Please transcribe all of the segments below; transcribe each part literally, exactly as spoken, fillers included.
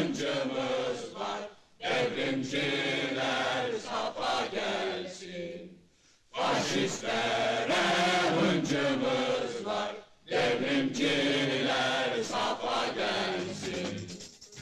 hıncımız var. Devrimciler safa gelsin. Faşistlere hıncımız var. Devrimciler safa gelsin.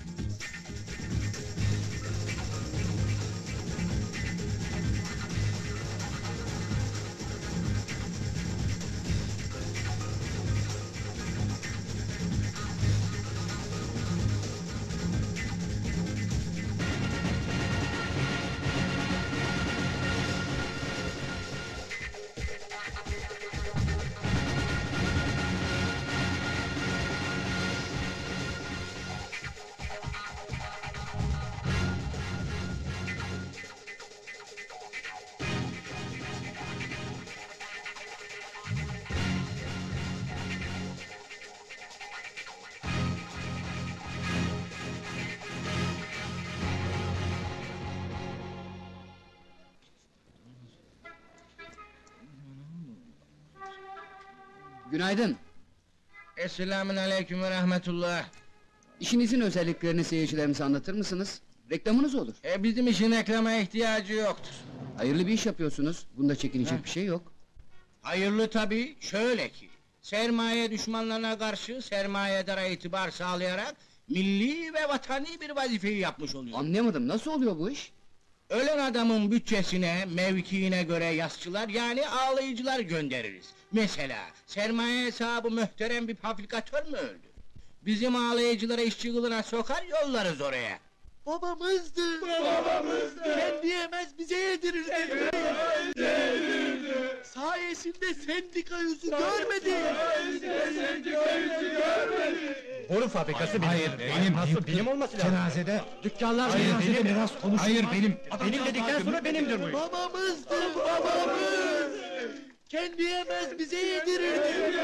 Günaydın. Esselamun aleyküm ve rahmetullah. İşinizin özelliklerini seyircilerimize anlatır mısınız? Reklamınız olur. E bizim işin reklama ihtiyacı yoktur. Hayırlı bir iş yapıyorsunuz. Bunda çekinecek Heh. bir şey yok. Hayırlı tabii, şöyle ki... sermaye düşmanlarına karşı sermayedara itibar sağlayarak... milli ve vatani bir vazifeyi yapmış oluyor. Anlayamadım, nasıl oluyor bu iş? Ölen adamın bütçesine, mevkiine göre yasçılar, yani ağlayıcılar göndeririz. Mesela, sermaye hesabı muhterem bir fabrikatör mü öldü? Bizim ağlayıcılara işçi kılına sokar, yollarız oraya. Babamızdı! Babamızdı! Kendi yemez bize yedirirdi! Yedirdi! Sayesinde sendika yüzü görmedi! Sayesinde sendika yüzü görmedi! Boru fabrikası benim. Hayır, benim. Nasıl benim olması lazım? Cenazede. Dükkanlar Hayır, cenazede benim. miras konuşulmaz. Hayır, benim. Benim dedikten sonra benimdir bu iş. Babamızdı! Babamız! Kendi yemez bize yedirirdi!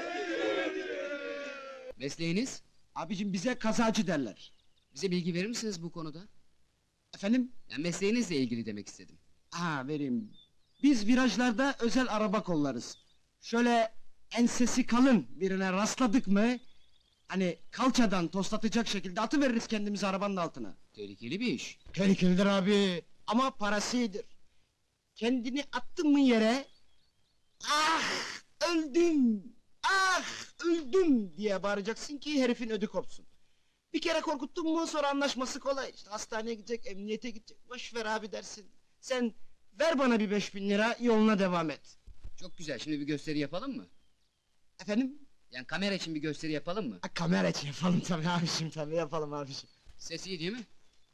Mesleğiniz? Abicim bize kazacı derler. Bize bilgi verir misiniz bu konuda? Efendim? Yani mesleğinizle ilgili demek istedim. Ha vereyim. Biz virajlarda özel araba kollarız. Şöyle ensesi kalın birine rastladık mı... hani kalçadan toslatacak şekilde atıveririz kendimizi arabanın altına. Tehlikeli bir iş. Tehlikelidir abi. Ama parası iyidir. Kendini attın mı yere... ah öldüm! Ah öldüm diye bağıracaksın ki herifin ödü kopsun. Bir kere korkuttun mu sonra anlaşması kolay. İşte hastaneye gidecek, emniyete gidecek. Boş ver abi dersin. Sen ver bana bir beş bin lira, yoluna devam et. Çok güzel, şimdi bir gösteri yapalım mı? Efendim? Yani kamera için bir gösteri yapalım mı? Ha, kamera için yapalım tabii abişim, tabii yapalım abişim. Ses iyi değil mi?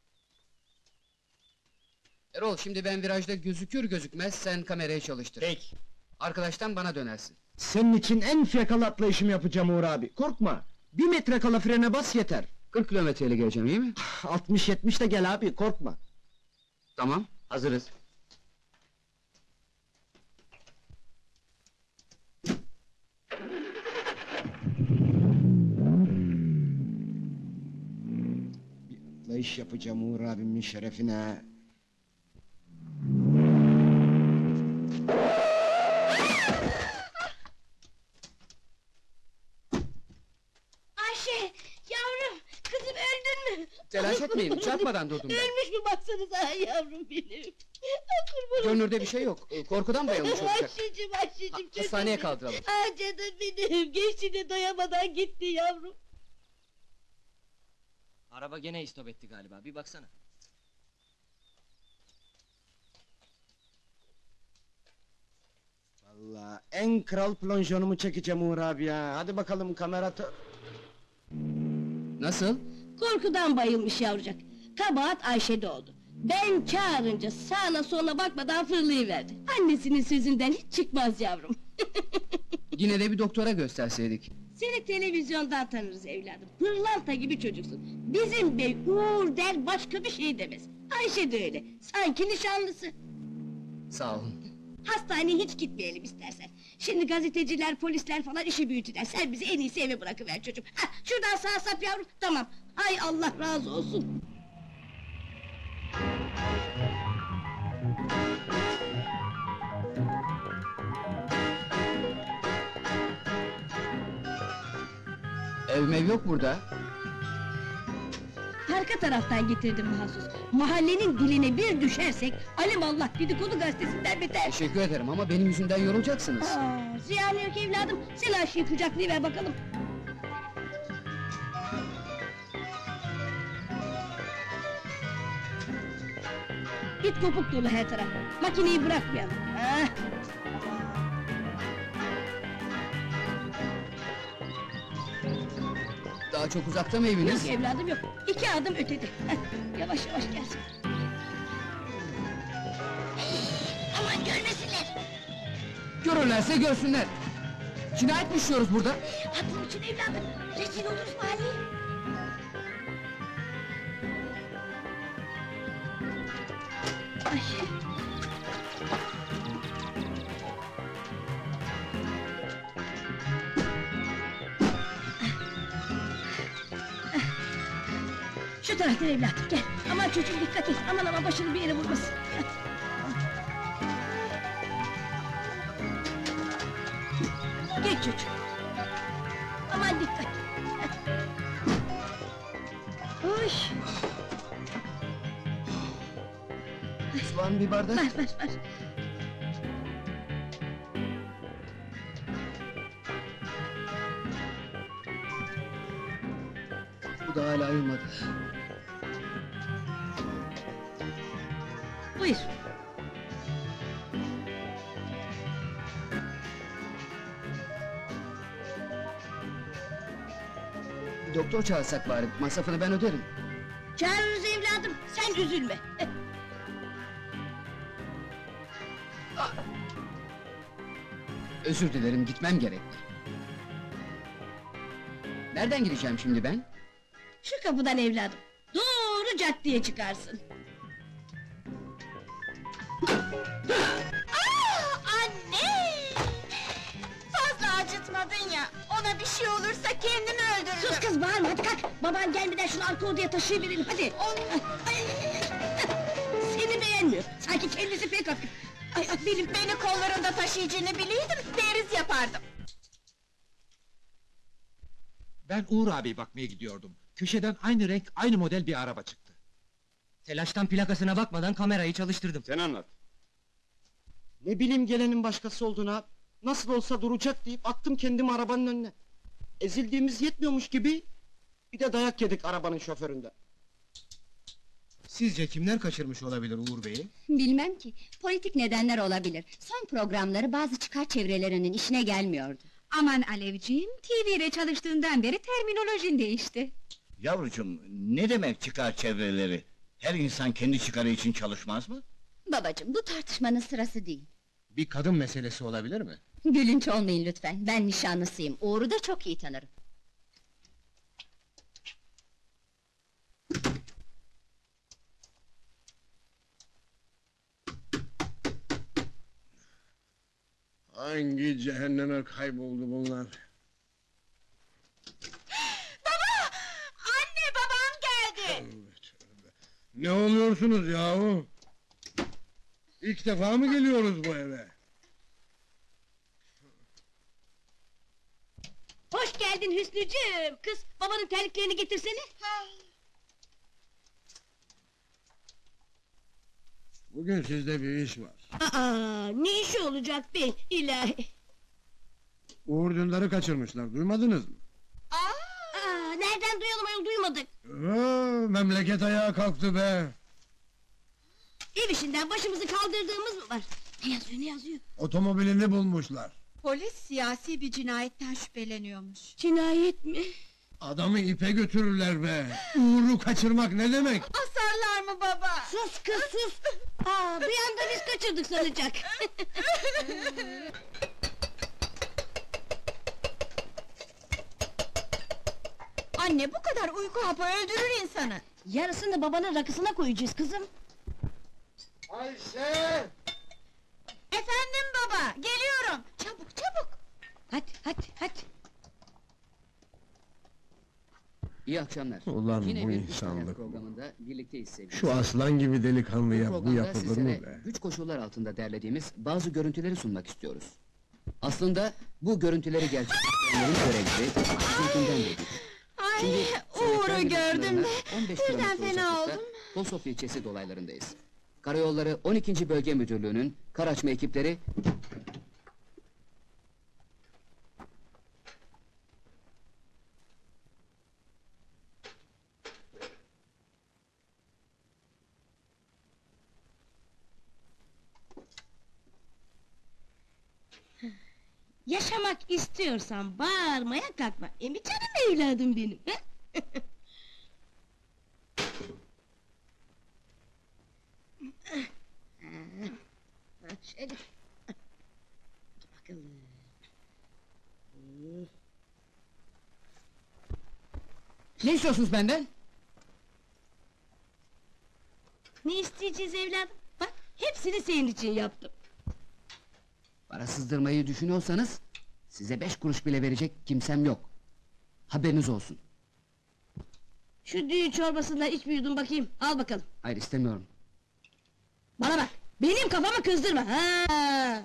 Erol, şimdi ben virajda gözükür gözükmez sen kamerayı çalıştır. Peki. Arkadaştan bana dönersin. Senin için en fiyakalı atlayışımı yapacağım Uğur abi. Korkma. Bir metre kala frene bas yeter. kırk kilometreyle geleceğim, iyi mi? altmış yetmiş de gel abi, korkma. Tamam, hazırız. Bir atlayış yapacağım Uğur abimin şerefine. Ayşe, yavrum, kızım öldün mü? Telaş etmeyin, çarpmadan durdum ben. Ölmüş mü baksanıza ay yavrum benim. Kurbanım. Görünürde bir şey yok, korkudan bayılmış olacak. Ayşeciğim, Ayşeciğim, Ha- çocuğum hastaneye benim. kaldıralım. Ah canım benim, gençliğine doyamadan gitti yavrum. Araba gene istop etti galiba, bir baksana. Vallahi en kral plonjonumu çekeceğim Uğur abi ya. Hadi bakalım kamera... Nasıl? Korkudan bayılmış yavrucak. Kabahat Ayşe'de oldu. Ben çağırınca sağına soluna bakmadan fırlayıverdi. Annesinin sözünden hiç çıkmaz yavrum. Yine de bir doktora gösterseydik. Seni televizyondan tanırız evladım. Pırlanta gibi çocuksun. Bizim bey Uğur der, başka bir şey demez. Ayşe de öyle, sanki nişanlısı. Sağ olun. Hastaneye hiç gitmeyelim istersen. Şimdi gazeteciler, polisler falan işi büyütüler. Sen bizi en iyisi eve bırakıver çocuğum. Hah, şuradan sağ sap yavrum, tamam. Hay Allah razı olsun. Ev mev yok burada. Arka taraftan getirdim mahsus. Mahallenin diline bir düşersek, alimallah dedikodu gazetesinden biter. Teşekkür ederim ama benim yüzümden yorulacaksınız. Aa, ziyan yok evladım, sen aşıyı kucaklayıver bakalım. İt kopuk dolu her taraf, makineyi bırakmayalım. Ah. Daha çok uzakta mı Yok eviniz? evladım yok, iki adım ötede. Heh, yavaş yavaş gelsin. Aman görmesinler! Görürlerse görsünler. Cinayet mi işliyoruz burada? Aklım için evladım, rezil oluruz mahalleye. Ay. Şu taraftan evladım, gel! Aman çocuğum dikkat et, aman aman başını bir yere vurmasın! Geç çocuğum! Aman dikkat! Oy! Soğan bir bardak. Ver ver ver! Bu da hala ayılmadı. Buyur! Bir doktor çağırsak bari, masrafını ben öderim. Çağırırız evladım, sen üzülme! Özür dilerim, gitmem gerek. Nereden gideceğim şimdi ben? Şu kapıdan evladım, doğru caddeye çıkarsın! Anne! Fazla acıtmadın ya, ona bir şey olursa kendimi öldürürüm. Sus kız bağırma, hadi kalk! Baban gelmeden şunu arka odaya taşıyıverelim, hadi! Ay, seni beğenmiyor, sanki kendisi pek hafif! Ay, ay benim... Beni kollarında taşıyıcını bileydim, deriz yapardım. Ben Uğur abi bakmaya gidiyordum. Köşeden aynı renk, aynı model bir araba çıktı. Telaştan plakasına bakmadan kamerayı çalıştırdım. Sen anlat. Ne bileyim gelenin başkası olduğuna, nasıl olsa duracak deyip attım kendimi arabanın önüne. Ezildiğimiz yetmiyormuş gibi, bir de dayak yedik arabanın şoföründen. Sizce kimler kaçırmış olabilir Uğur Bey'i? Bilmem ki, politik nedenler olabilir. Son programları bazı çıkar çevrelerinin işine gelmiyordu. Aman Alevciğim, T V'de çalıştığından beri terminolojin değişti. Yavrucuğum, ne demek çıkar çevreleri? Her insan kendi çıkarı için çalışmaz mı? Babacığım, bu tartışmanın sırası değil. Bir kadın meselesi olabilir mi? Gülünç olmayın lütfen, ben nişanlısıyım, Uğur'u da çok iyi tanırım. Hangi cehenneme kayboldu bunlar? Baba! Anne, babam geldi! Ne oluyorsunuz yahu? İlk defa mı geliyoruz bu eve? Hoş geldin Hüsnücüğüm! Kız, babanın terliklerini getirsene! Bugün sizde bir iş var. Aa, ne işi olacak be, ilahi! Uğur Dündar'ı kaçırmışlar, duymadınız mı? Aa, nereden duyalım ayol, duymadık! Aa, memleket ayağa kalktı be! Ev işinden başımızı kaldırdığımız mı var? Ne yazıyor, ne yazıyor? Otomobilini bulmuşlar. Polis siyasi bir cinayetten şüpheleniyormuş. Cinayet mi? Adamı ipe götürürler be! Uğur'u kaçırmak ne demek? Asarlar mı baba? Sus kız, sus! Aa, bir anda biz kaçırdık sanacak! Anne, bu kadar uyku hapı öldürür insanı. Yarısını babanın rakısına koyacağız kızım! Ayşe! Efendim baba, geliyorum. Çabuk, çabuk. Hadi, hadi, hadi! İyi akşamlar. Ulan Yine bu bir insanlık internet bu. programında birlikteyiz sevgili. Şu aslan gibi delikanlıya bu programda yapılır sizlere mı be? güç koşullar altında derlediğimiz bazı görüntüleri sunmak istiyoruz. Aslında bu görüntüleri gerçekleştirenlerin görevleri bizimkinden de değil. Ay, Şimdi Uğur Uğur'u Kendi gördüm de on beş birden kilometre fena uzaklıkta oldum. Bosofya ilçesi dolaylarındayız. Karayolları on ikinci Bölge Müdürlüğü'nün kar açma ekipleri... Yaşamak istiyorsan bağırmaya kalkma. E mi canım evladım benim? He? Ha, şöyle. Dur bakalım. Ne istiyorsunuz benden? Ne isteyeceğiz evladım? Bak hepsini senin için yaptım. Para sızdırmayı düşünüyorsanız... ...size beş kuruş bile verecek kimsem yok. Haberiniz olsun. Şu düğün çorbasından iç bir yudum bakayım. Al bakalım. Hayır, istemiyorum. Bana bak. Benim kafamı kızdırma. Ha.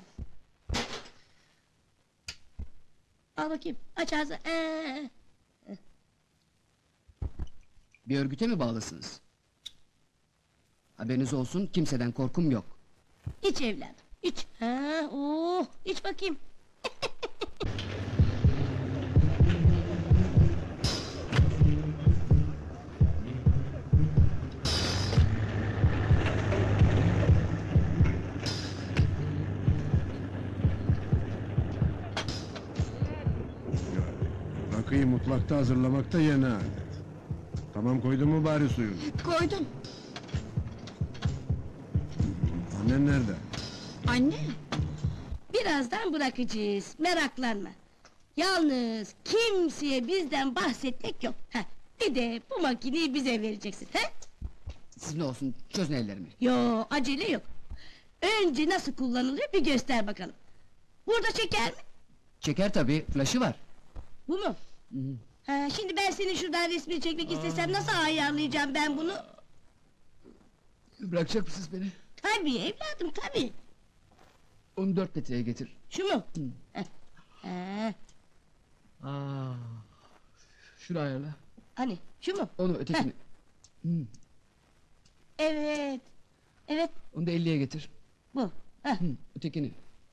Al bakayım. Aç ağzını. Ee. Bir örgüte mi bağlısınız? Haberiniz olsun, kimseden korkum yok. İç evladım. İç. Ha, oh, iç bakayım. Rakıyı mutfakta hazırlamakta yeni adet. Tamam, koydun mu bari suyunu? Koydum. Annen nerede? Anne. Birazdan bırakacağız. Meraklanma. Yalnız kimseye bizden bahsetmek yok. Heh. Bir de bu makineyi bize vereceksin. He? Sizin olsun, çözün ellerimi. Yo, acele yok. Önce nasıl kullanılıyor bir göster bakalım. Burada çeker mi? Çeker tabii, flaşı var. Bu mu? Hı hı. Ha, şimdi ben senin şuradan resmini çekmek istesem nasıl ayarlayacağım ben bunu? Bırakacak mısınız beni? Tabii evladım, tabii. Onu dört metreye getir. Şu mu? Heh. Ha, Aa, şunu ayarla. hani, şu mu? Onu ötekini. Hı, Evet. Evet, onu da elliye getir. bu. Heh. Hı, ötekini.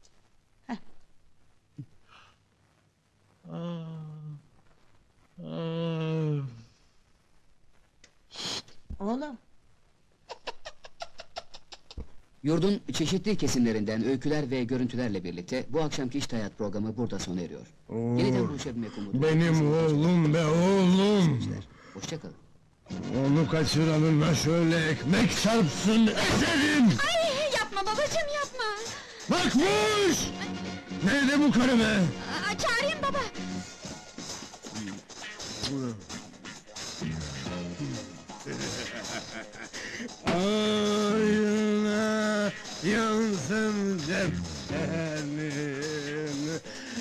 Oğlum. Yurdun çeşitli kesimlerinden öyküler ve görüntülerle birlikte bu akşamki İşte Hayat programı burada sona eriyor. Oo, Yeniden buluşabilmek umudu. benim oğlum be oğlum! Hoşça kalın. Onu kaçıranına şöyle ekmek çarpsın, ezerim! Ay yapma babacığım yapma. Bakmış! Nerede bu karı be? Aa, çağırayım baba. Ayına yansın cephenin,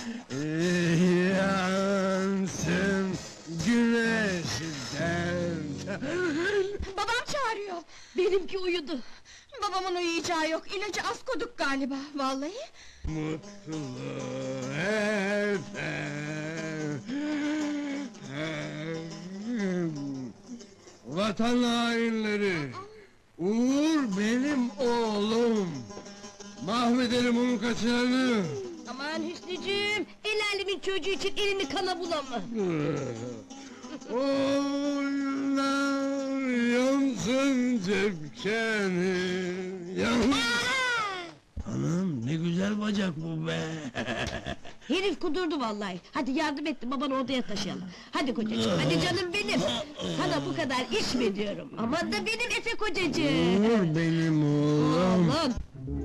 yansın güneşten. Babam çağırıyor. Benimki uyudu. Babamın uyuyacağı yok. İlacı az koyduk galiba. Vallahi. Mutlu efendim, vatan hainleri, Uğur benim oğlum, mahvederim onun kaçıranı. Aman Hüsnücüğüm, el alemin çocuğu için elini kana bulama. Oynar yansın cepkeni, yan... Anam ne güzel bacak bu be! Herif kudurdu vallahi. Hadi yardım et de babanı odaya taşıyalım. Hadi kocacığım, hadi canım benim. Sana bu kadar içme diyorum. Aman da benim Efe kocacığım. Uğur benim oğlum. Oğlum.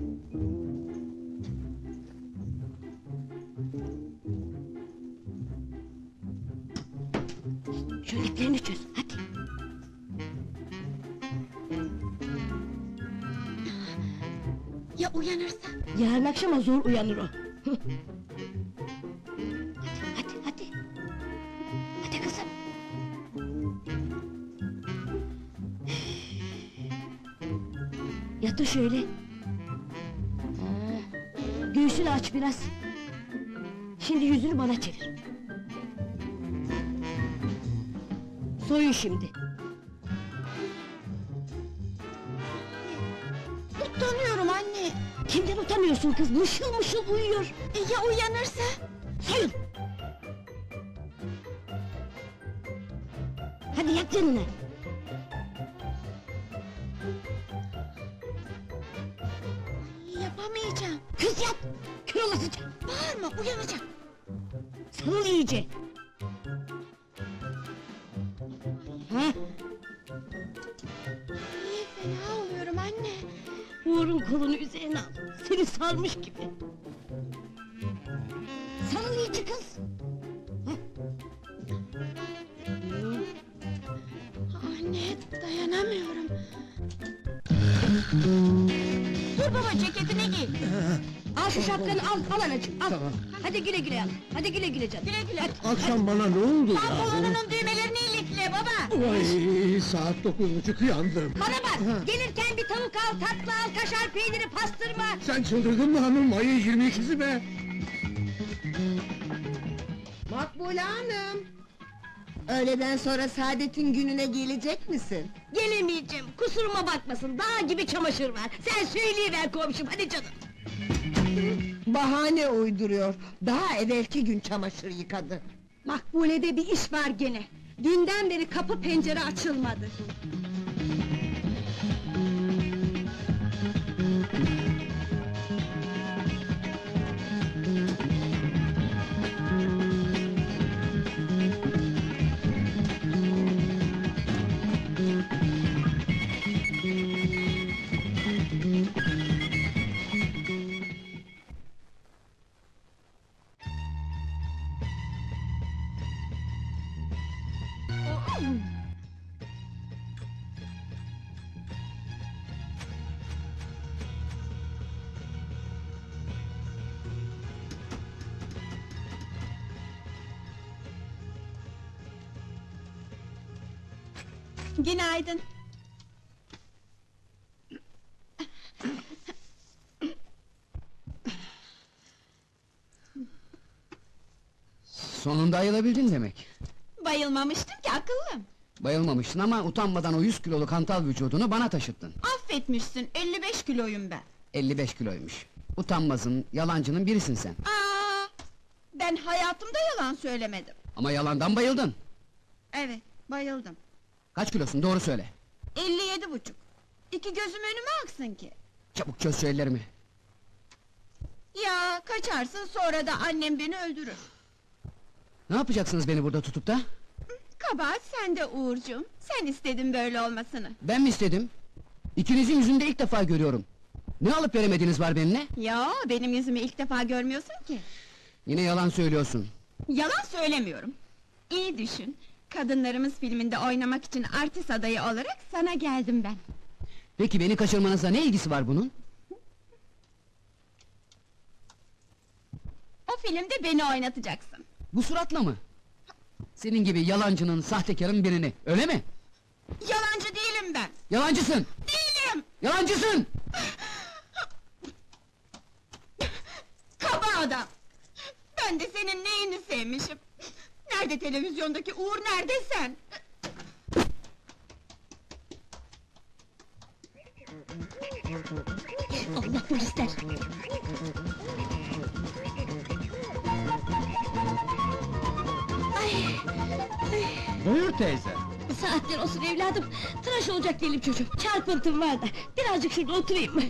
Şu iplerini çöz, hadi. Ya uyanırsa? Yarın akşama zor uyanır o. Hadi, hadi, hadi. Hadi kızım. Yatır şöyle. Ha. Göğsünü aç biraz. Şimdi yüzünü bana çevir. Soyun şimdi. Utanıyorum anne. Kimden utanıyorsun kız? Mışıl mışıl uyuyor. E, ya uyanırsa? Soyun! Hadi yat yanına. Yapamayacağım. Kız yat! Kör olasıca! Bağırma, uyanacak. Sarıl iyice! Ha? Niye fena oluyorum anne? Uğur'un kolunu üzerine al. Seni sarmış gibi. Sarıl iyice kız! Anne, dayanamıyorum. Dur baba, ceketini giy. Al şu şapkanı al, al anacığım, al! Hadi güle güle al, hadi güle güle canım! Güle güle. Akşam bana ne oldu ya? Pantolonunun düğmelerini ilikle baba. Vay, saat dokuz buçuk yandım. Bana bak, gelirken bir tavuk al, tatlı al, kaşar peyniri, pastırma! Sen çıldırdın mı hanım? Ayın yirmi ikisi be! Makbule Hanım! Öğleden sonra Saadet'in gününe gelecek misin? Gelemeyeceğim, kusuruma bakmasın, dağ gibi çamaşır var! Sen söyleyiver komşum, hadi canım! Bahane uyduruyor, daha evvelki gün çamaşır yıkadı. Makbule'de bir iş var gene! Dünden beri kapı pencere açılmadı! Günaydın. Sonunda ayılabildin demek. Bayılmamıştım ki, akıllım. Bayılmamışsın ama utanmadan o yüz kiloluk hantal vücudunu bana taşıttın. Affetmişsin, elli beş kiloyum ben. elli beş kiloymuş. Utanmazın, yalancının birisin sen. Aa, ben hayatımda yalan söylemedim. Ama yalandan bayıldın. Evet, bayıldım. Kaç kilosun, doğru söyle. elli yedi buçuk. İki gözüm önüme aksın ki. Çabuk çöz şu ellerimi. Ya kaçarsın, sonra da annem beni öldürür. Ne yapacaksınız beni burada tutup da? Kabahat sende Uğurcuğum. Sen istedin böyle olmasını. Ben mi istedim? İkinizin yüzünde ilk defa görüyorum. Ne alıp veremediğiniz var benimle? Ya benim yüzümü ilk defa görmüyorsun ki. Yine yalan söylüyorsun. Yalan söylemiyorum. İyi düşün. Kadınlarımız filminde oynamak için artist adayı olarak sana geldim ben. Peki beni kaçırmanızla ne ilgisi var bunun? O filmde beni oynatacaksın. Bu suratla mı? Senin gibi yalancının, sahtekarın birini, öyle mi? Yalancı değilim ben. Yalancısın! Değilim! Yalancısın! Kaba adam! Ben de senin neyini sevmişim? Nerede televizyondaki Uğur, nerede sen? Allah polisler! Buyur teyze. Saatler olsun evladım, tıraş olacak değilim çocuğum, çarpıntım var da, birazcık şurada oturayım.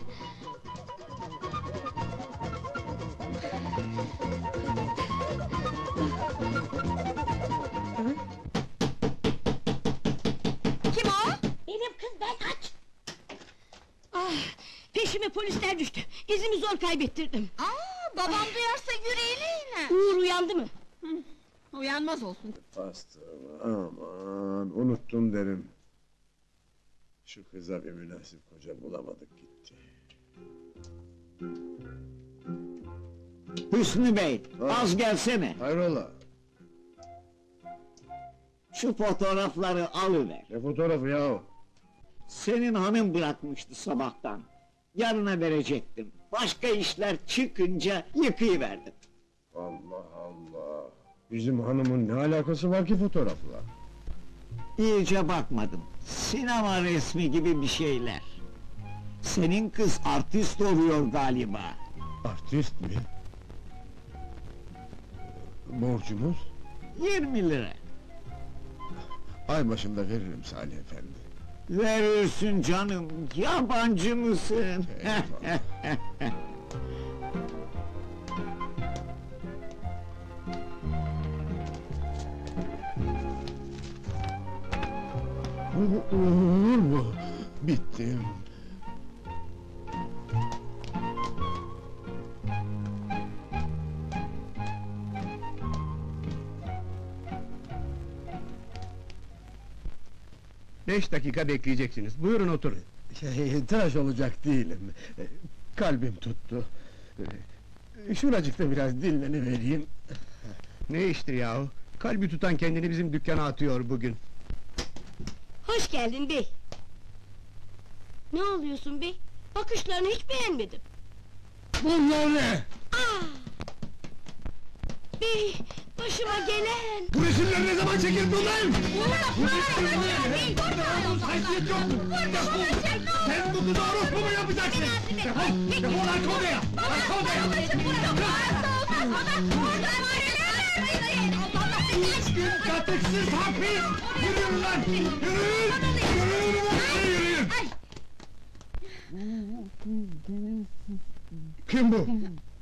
Kim o? Benim kız, ben aç! Ah, peşime polisler düştü, izimi zor kaybettirdim. Aa, babam duyarsa yüreğine iner. Uğur uyandı mı? Uyanmaz olsun. Bastırma, aman, unuttum derim. Şu kıza bir münasip koca bulamadık gitti. Hüsnü Bey, Ha. az gelsene. Hayrola? Şu fotoğrafları alıver. Ne fotoğrafı yahu? Senin hanım bırakmıştı sabahtan. Yarına verecektim. Başka işler çıkınca yıkayıverdim. Allah Allah! Bizim hanımın ne alakası var ki fotoğrafla? İyice bakmadım. Sinema resmi gibi bir şeyler. Senin kız artist oluyor galiba. Artist mi? Borcumuz? Yirmi lira. Ay başında veririm Salih Efendi. Verirsin canım, yabancı mısın? Eyvallah. Olur mu? Bittim. Beş dakika bekleyeceksiniz. Buyurun oturun. Şey, tıraş olacak değilim. E, Kalbim tuttu. E, Şuracıkta biraz dinlenivereyim. Ne iştir yahu? Kalbi tutan kendini bizim dükkana atıyor bugün. Hoş geldin bey. Ne oluyorsun bey? Bakışlarını hiç beğenmedim. Bunlar ne? Aa! Bey, başıma gelen! Bu resimler ne zaman çekildi ulan? Bu resimler bey! Haysiyet yok mu? Defol! Sen bu kızı orospu mu yapacaksın? Defol! Defol arka odaya! Arka odaya! Üç gün katıksız hapis! Yürüyün lan! Yürüyün! Yürüyün lan! Yürüyün! Kim bu?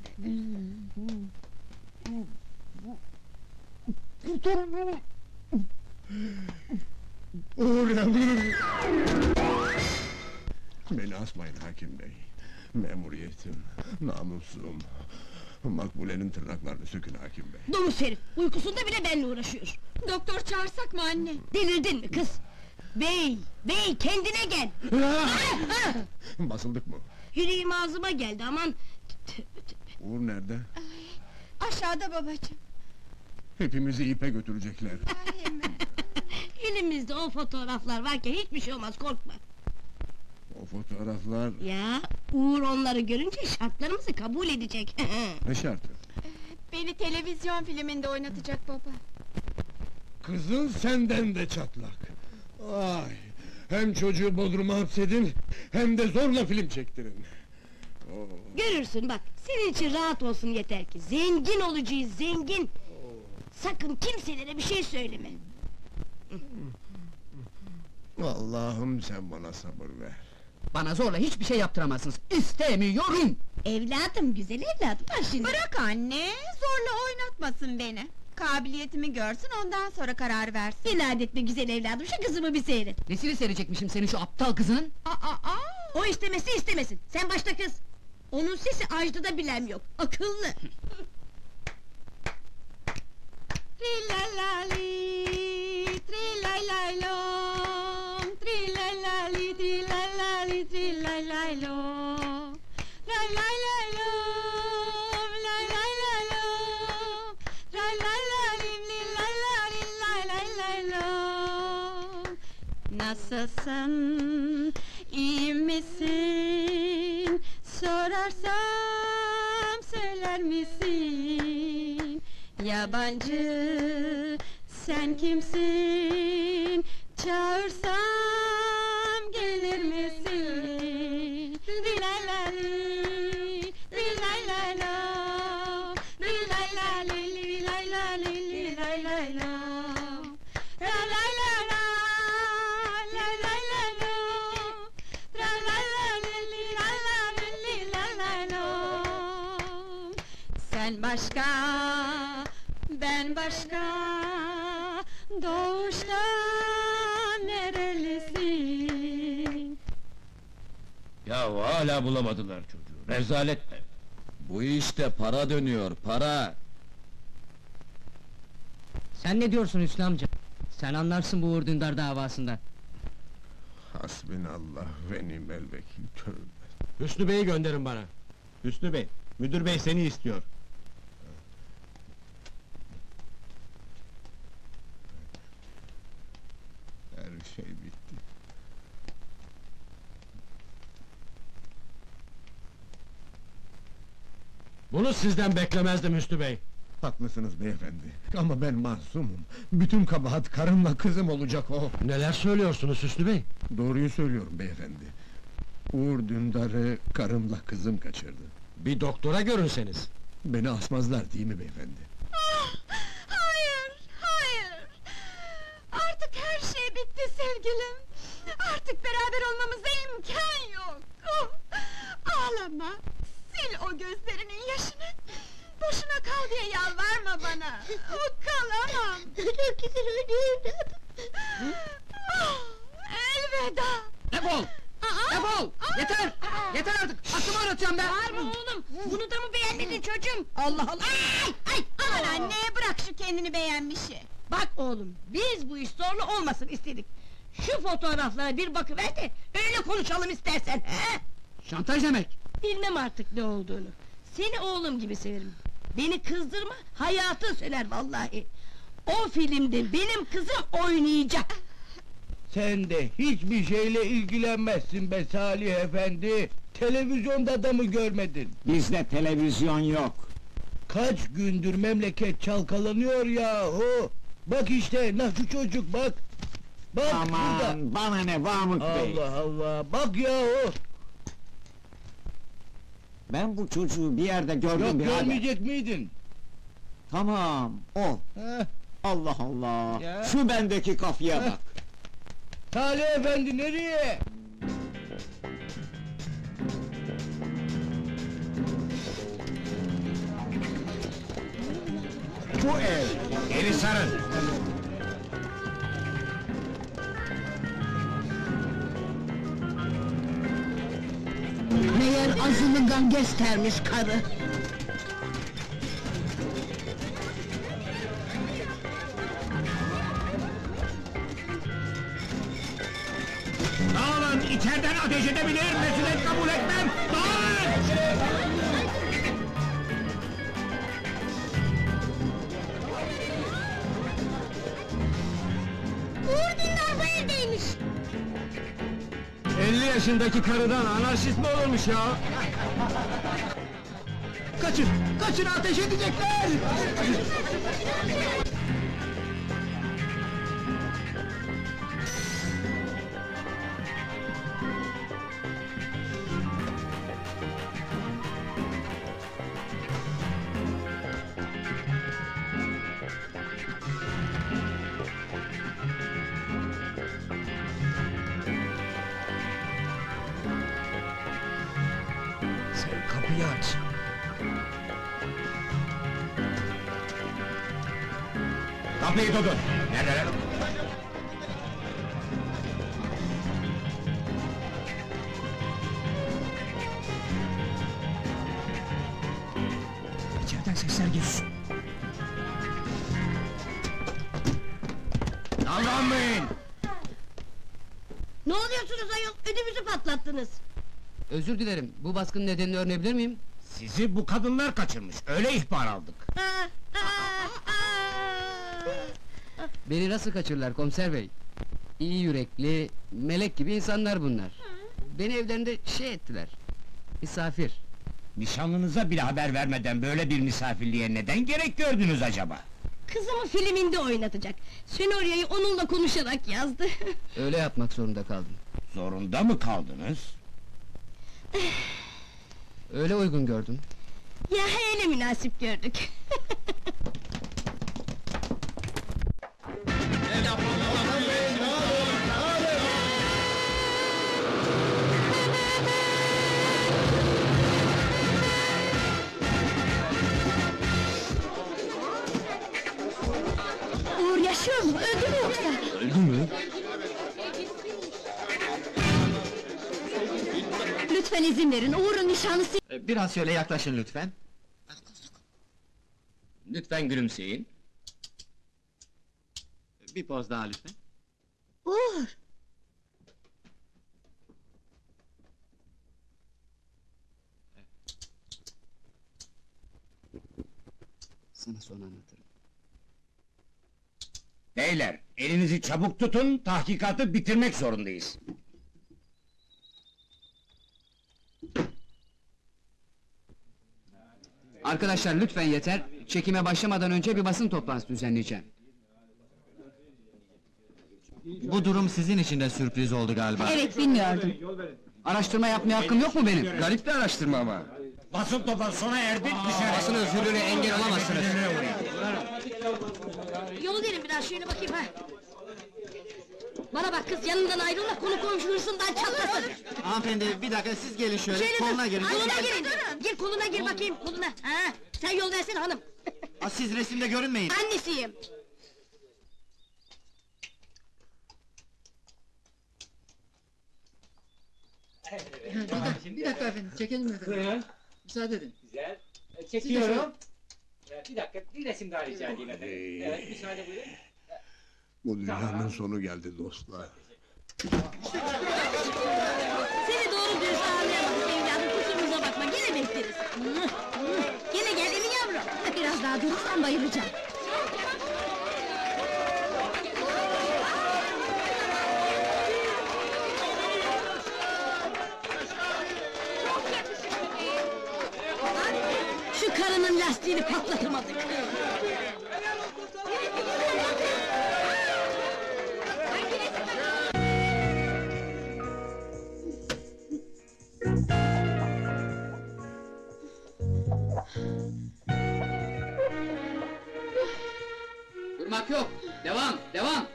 Kurtarın beni! Uğur yavrum! Beni asmayın hakim bey. Memuriyetim, namusum. Makbule'nin tırnaklarını sökün hakim bey. Domuz herif, uykusunda bile benimle uğraşıyor. Doktor çağırsak mı anne? Delirdin mi kız? Bey, bey kendine gel! Basıldık mı? Yüreğim ağzıma geldi aman! Uğur nerede? Aşağıda babacığım. Hepimizi ipe götürecekler. Elimizde o fotoğraflar varken hiçbir şey olmaz, korkma! O fotoğraflar... Ya, Uğur onları görünce şartlarımızı kabul edecek! Ne şartı? Beni televizyon filminde oynatacak baba. Kızın senden de çatlak. Ay! Hem çocuğu Bodrum'a hapsedin, hem de zorla film çektirin. Oo. Görürsün bak, senin için rahat olsun yeter ki! Zengin olacağız, zengin! Sakın kimselere bir şey söyleme! Allah'ım sen bana sabır ver. Bana zorla hiçbir şey yaptıramazsınız. İstemiyorum! Evladım, güzel evladım, var şimdi! Bırak anne, zorla oynatmasın beni. Kabiliyetimi görsün, ondan sonra karar versin. İnat etme güzel evladım, şu kızımı bir seyret! Nesini seyredecekmişim senin şu aptal kızının? Aa, aa! O istemesi istemesin, sen başta kız! Onun sesi Ajda'da bilen yok, akıllı! Trilalali, trilaylom, trilalali, trilalali, trilaylom, laylaylom, laylaylom, tralalalim, lilalalim, laylaylom. Nasılsın, iyi misin? Sorarsam söyler misin? Yabancı, sen kimsin? Çağırsam gelir misin? Rilalali, rilalala, rilalali, rilalali, rilalala, ralalala, lalalala, ralalali, rilalali, rilalala. Sen başka, ben başka, doğuştan nerelisin? Ya hala bulamadılar çocuğu, rezalet be! Bu işte para dönüyor, para! Sen ne diyorsun Hüsnü amca? Sen anlarsın bu Uğur Dündar davasından. Hasbinallah ve nimel vekil, tövbe. Hüsnü Bey'i gönderin bana. Hüsnü Bey, müdür bey seni istiyor. Her şey bitti. Bunu sizden beklemezdim Hüsnü Bey. Haklısınız beyefendi, ama ben masumum. Bütün kabahat karımla kızım olacak o. Neler söylüyorsunuz Hüsnü Bey? Doğruyu söylüyorum beyefendi. Uğur Dündar'ı karımla kızım kaçırdı. Bir doktora görünseniz. Beni asmazlar değil mi beyefendi? Hayır, hayır! Artık her şey bitti sevgilim! Artık beraber olmamıza imkan yok! Oh! Ağlama! Sil o gözlerinin yaşını! Boşuna kal diye yalvarma bana! Oh, kalamam! Çok güzel ölüyorum! Oh, elveda! Defol! Defol! Yeter! Yeter artık! Aklımı aratacağım ben! Bağırma oğlum! Bunu da mı beğenmedin çocuğum? Allah Allah! Ay, ay, aman anne, bırak şu kendini beğenmişi! Bak oğlum, biz bu iş zorlu olmasın istedik. Şu fotoğraflara bir bakıver de öyle konuşalım istersen, he? Şantaj demek! Bilmem artık ne olduğunu. Seni oğlum gibi severim. Beni kızdırma, hayatın söner vallahi. O filmde benim kızım oynayacak. Sen de hiçbir şeyle ilgilenmezsin be Salih efendi. Televizyonda da mı görmedin? Bizde televizyon yok. Kaç gündür memleket çalkalanıyor yahu! Bak işte, nah şu çocuk bak! Bak burada! Aman bana ne Vamık Bey! Allah Allah, bak yahu! Ben bu çocuğu bir yerde gördüm Yok, birader. görmeyecek miydin? Tamam, o. Heh, Allah Allah! Ya. Şu bendeki kafaya bak! Salih efendi nereye? Bu ev! Eli sarın! Meğer azılı gangstermiş karı. Dağılın! İçeriden ateş edebilir! Mesulet kabul etmem! Dağılın! Uğur Dündar bu evdeymiş! elli yaşındaki karıdan anarşist mi olurmuş ya? Kaçın! Kaçın, ateş edecekler! Sen kapıyı aç! Kapıyı tutun! Neredeler? İçeriden sesler geliyor. Davranmayın! Ne oluyorsunuz ayol? Ödümüzü patlattınız. Özür dilerim, bu baskının nedenini öğrenebilir miyim? Sizi bu kadınlar kaçırmış, öyle ihbar aldık. Aa, aa, aa. Beni nasıl kaçırırlar komiser bey? İyi yürekli, melek gibi insanlar bunlar. Beni evlerinde şey ettiler, misafir. Nişanlınıza bile haber vermeden böyle bir misafirliğe neden gerek gördünüz acaba? Kızımı filminde oynatacak. Senaryoyu onunla konuşarak yazdı. Öyle yapmak zorunda kaldım. Zorunda mı kaldınız? Öyle uygun gördüm. Ya öyle münasip gördük. Uğur yaşıyor mu? Öldü mü yoksa? Öldü mü? Lütfen izin verin, Uğur'un nişanlısı... Biraz şöyle yaklaşın lütfen. Lütfen gülümseyin. Bir poz daha lütfen. Uğur! Sana sonra anlatırım. Beyler, elinizi çabuk tutun, tahkikatı bitirmek zorundayız. Arkadaşlar lütfen yeter, Çekime başlamadan önce bir basın toplantısı düzenleyeceğim. Bu durum sizin için de sürpriz oldu galiba. Evet, bilmiyordum. Araştırma yapmaya hakkım yok mu benim? Garip bir araştırma ama. Basın toplantısı sona erdi, dışarı. Basın özgürlüğüne engel olamazsınız. Yolu verin biraz şöyle bakayım ha. Bana bak kız, yanından ayrılma, konu komşu hırsından çatlasın. Hanımefendi bir dakika siz gelin şöyle, Şöyle koluna dur, girin. koluna girin. Gir koluna gir bakayım, koluna. Ha, sen yol versene hanım. Aa, siz resimde görünmeyin. Annesiyim. Bir dakika efendim, çekelim efendim. Müsaade edin. Güzel. E, Çekiyorum. Evet, bir dakika, bir resim daha rica edeyim efendim. Evet, müsaade buyurun. Bu dünyanın sonu geldi dostlar. Seni doğru dürüst ağırlayamadık evladım, kusurumuza bakma, gene bekleriz. Gene gel emin yavrum. Biraz daha durursan bayılacağım. Şu karının lastiğini patlatamadık. Durmak yok. Devam, devam.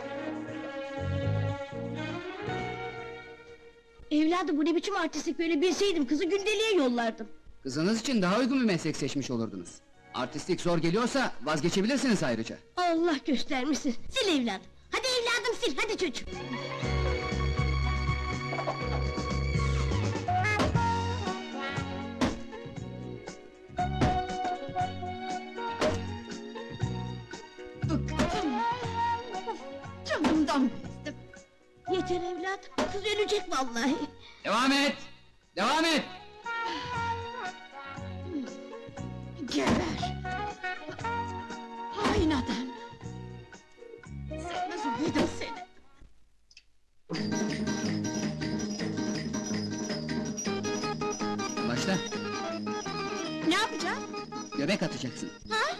Evladım bu ne biçim artistlik, böyle bilseydim kızı gündeliğe yollardım. Kızınız için daha uygun bir meslek seçmiş olurdunuz. Artistlik zor geliyorsa vazgeçebilirsiniz ayrıca. Allah göstermişsin. Sil evladım. Hadi evladım sil, hadi çocuk. Canımdan bezdim. Yeter evladım, kız ölecek vallahi. Devam et! Devam et! Geber! Hain adam! Sevmez miydim seni? Başla. Ne yapacağım? Göbek atacaksın. Ha?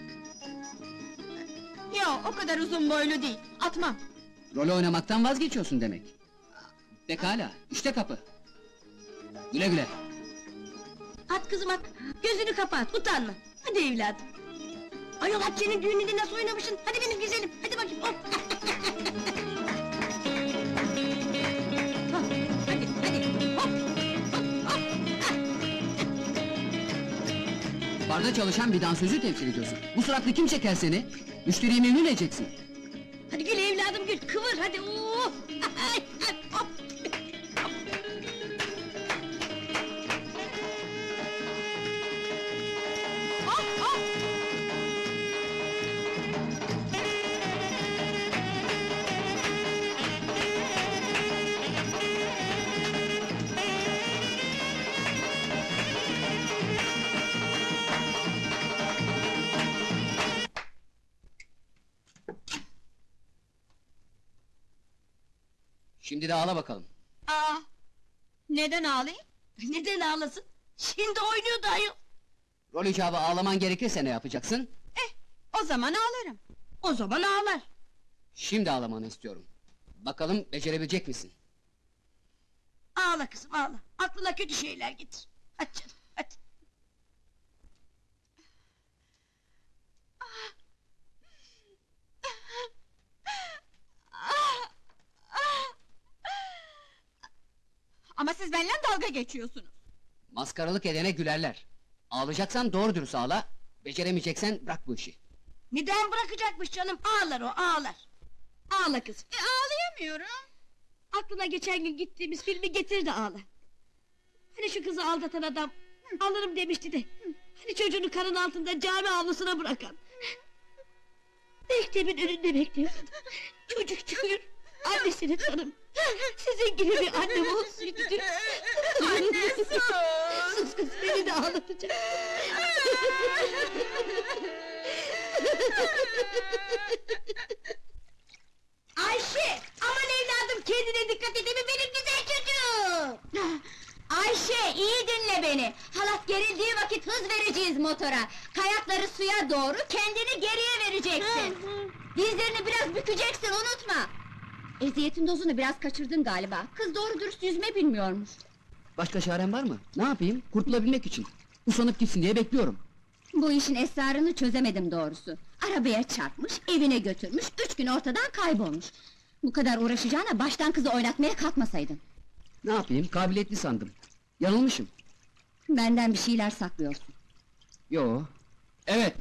Yok, o kadar uzun boylu değil. Atmam. Rol oynamaktan vazgeçiyorsun demek. Pekala, işte kapı. Güle güle. At kızım at, gözünü kapat, utanma. Hadi evladım. Ayol Hatice'nin düğününde nasıl oynamışsın? Hadi benim güzelim, hadi bakayım. Hop. Hop, hadi, hadi, hop, hop, hop. Barda çalışan bir dansözü temsil ediyorsun. Bu suratlı kim çeker seni? Müşteriyi memnun edeceksin. Hadi gül evladım gül, kıvır hadi. Oo. Hop. Hop, hop! Şimdi de ağla bakalım. Aa! Neden ağlayayım? Neden ağlasın? Şimdi oynuyordu ayol. Rol icabı ağlaman gerekirse ne yapacaksın? Eh, o zaman ağlarım. O zaman ağlar. Şimdi ağlamanı istiyorum. Bakalım becerebilecek misin? Ağla kızım ağla. Aklına kötü şeyler getir. Hadi canım hadi. Ama siz benimle dalga geçiyorsunuz. Maskaralık edene gülerler. Ağlayacaksan doğru dürüst ağla, beceremeyeceksen bırak bu işi. Neden bırakacakmış canım? Ağlar o ağlar. Ağla kızım. E, ağlayamıyorum. Aklına geçen gün gittiğimiz filmi getir de ağla. Hani şu kızı aldatan adam alırım demişti de. Hani çocuğunu karın altında cami avlusuna bırakan. Mektebin önünde bekliyordu. Çocuk çıkıyor. Annesini tanım. Sizin gibi bir annem olsaydı. Anne sus! Sus kız beni de ağlatacak. Ayşe! Aman evladım kendine dikkat et, benim güzel çocuğum! Ayşe iyi dinle dinle beni! Halat gerildiği vakit hız vereceğiz motora! Kayakları suya doğru, kendini geriye vereceksin! Dizlerini biraz bükeceksin, unutma! Eziyetin dozunu biraz kaçırdın galiba, kız doğru dürüst yüzme bilmiyormuş! Başka çarem var mı? Ne yapayım? Kurtulabilmek için. Usanıp gitsin diye bekliyorum. Bu işin esrarını çözemedim doğrusu! Arabaya çarpmış, evine götürmüş, üç gün ortadan kaybolmuş! Bu kadar uğraşacağına baştan kızı oynatmaya kalkmasaydın! Ne yapayım? Kabiliyetli sandım. Yanılmışım. Benden bir şeyler saklıyorsun. Yo. Evet.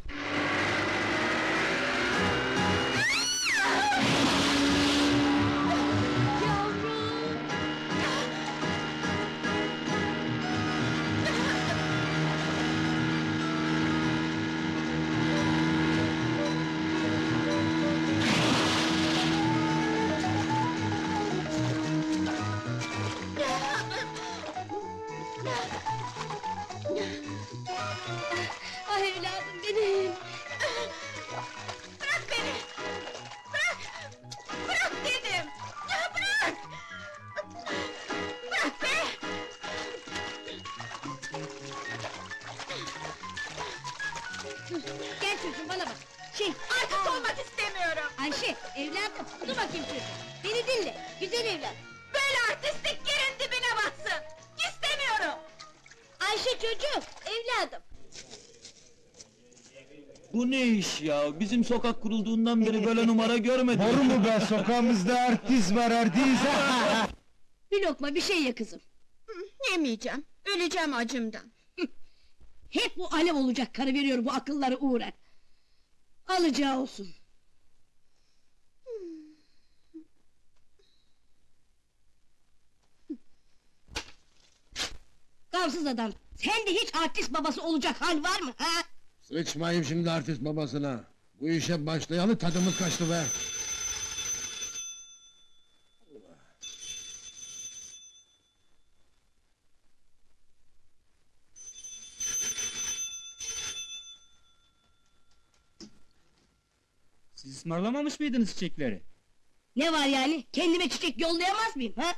Ah evladım benim! Bırak beni! Bırak! Bırak dedim! Ya bırak! Bırak be! Gel çocuğum bana bak! Şey, Artık olmak istemiyorum! Ayşe, evladım, dur bakayım çocuğum! Beni dinle, güzel evlat! Böyle artistlik yerin dibine batsın! İstemiyorum! Ayşe çocuğum, evladım! Bu ne iş ya? Bizim sokak kurulduğundan beri böyle numara görmedim. Doğru mu be, sokağımızda artist var artist! Bir lokma bir şey ye kızım! Yemeyeceğim, öleceğim acımdan! Hep bu alev olacak karı veriyor bu akılları uğrar! Alacağı olsun! Gamsız adam! Sende hiç artist babası olacak hal var mı ha? Sıçmayayım şimdi artist babasına! Bu işe başlayalı tadımız kaçtı be! Siz ısmarlamamış mıydınız çiçekleri? Ne var yani? Kendime çiçek yollayamaz mıyım ha?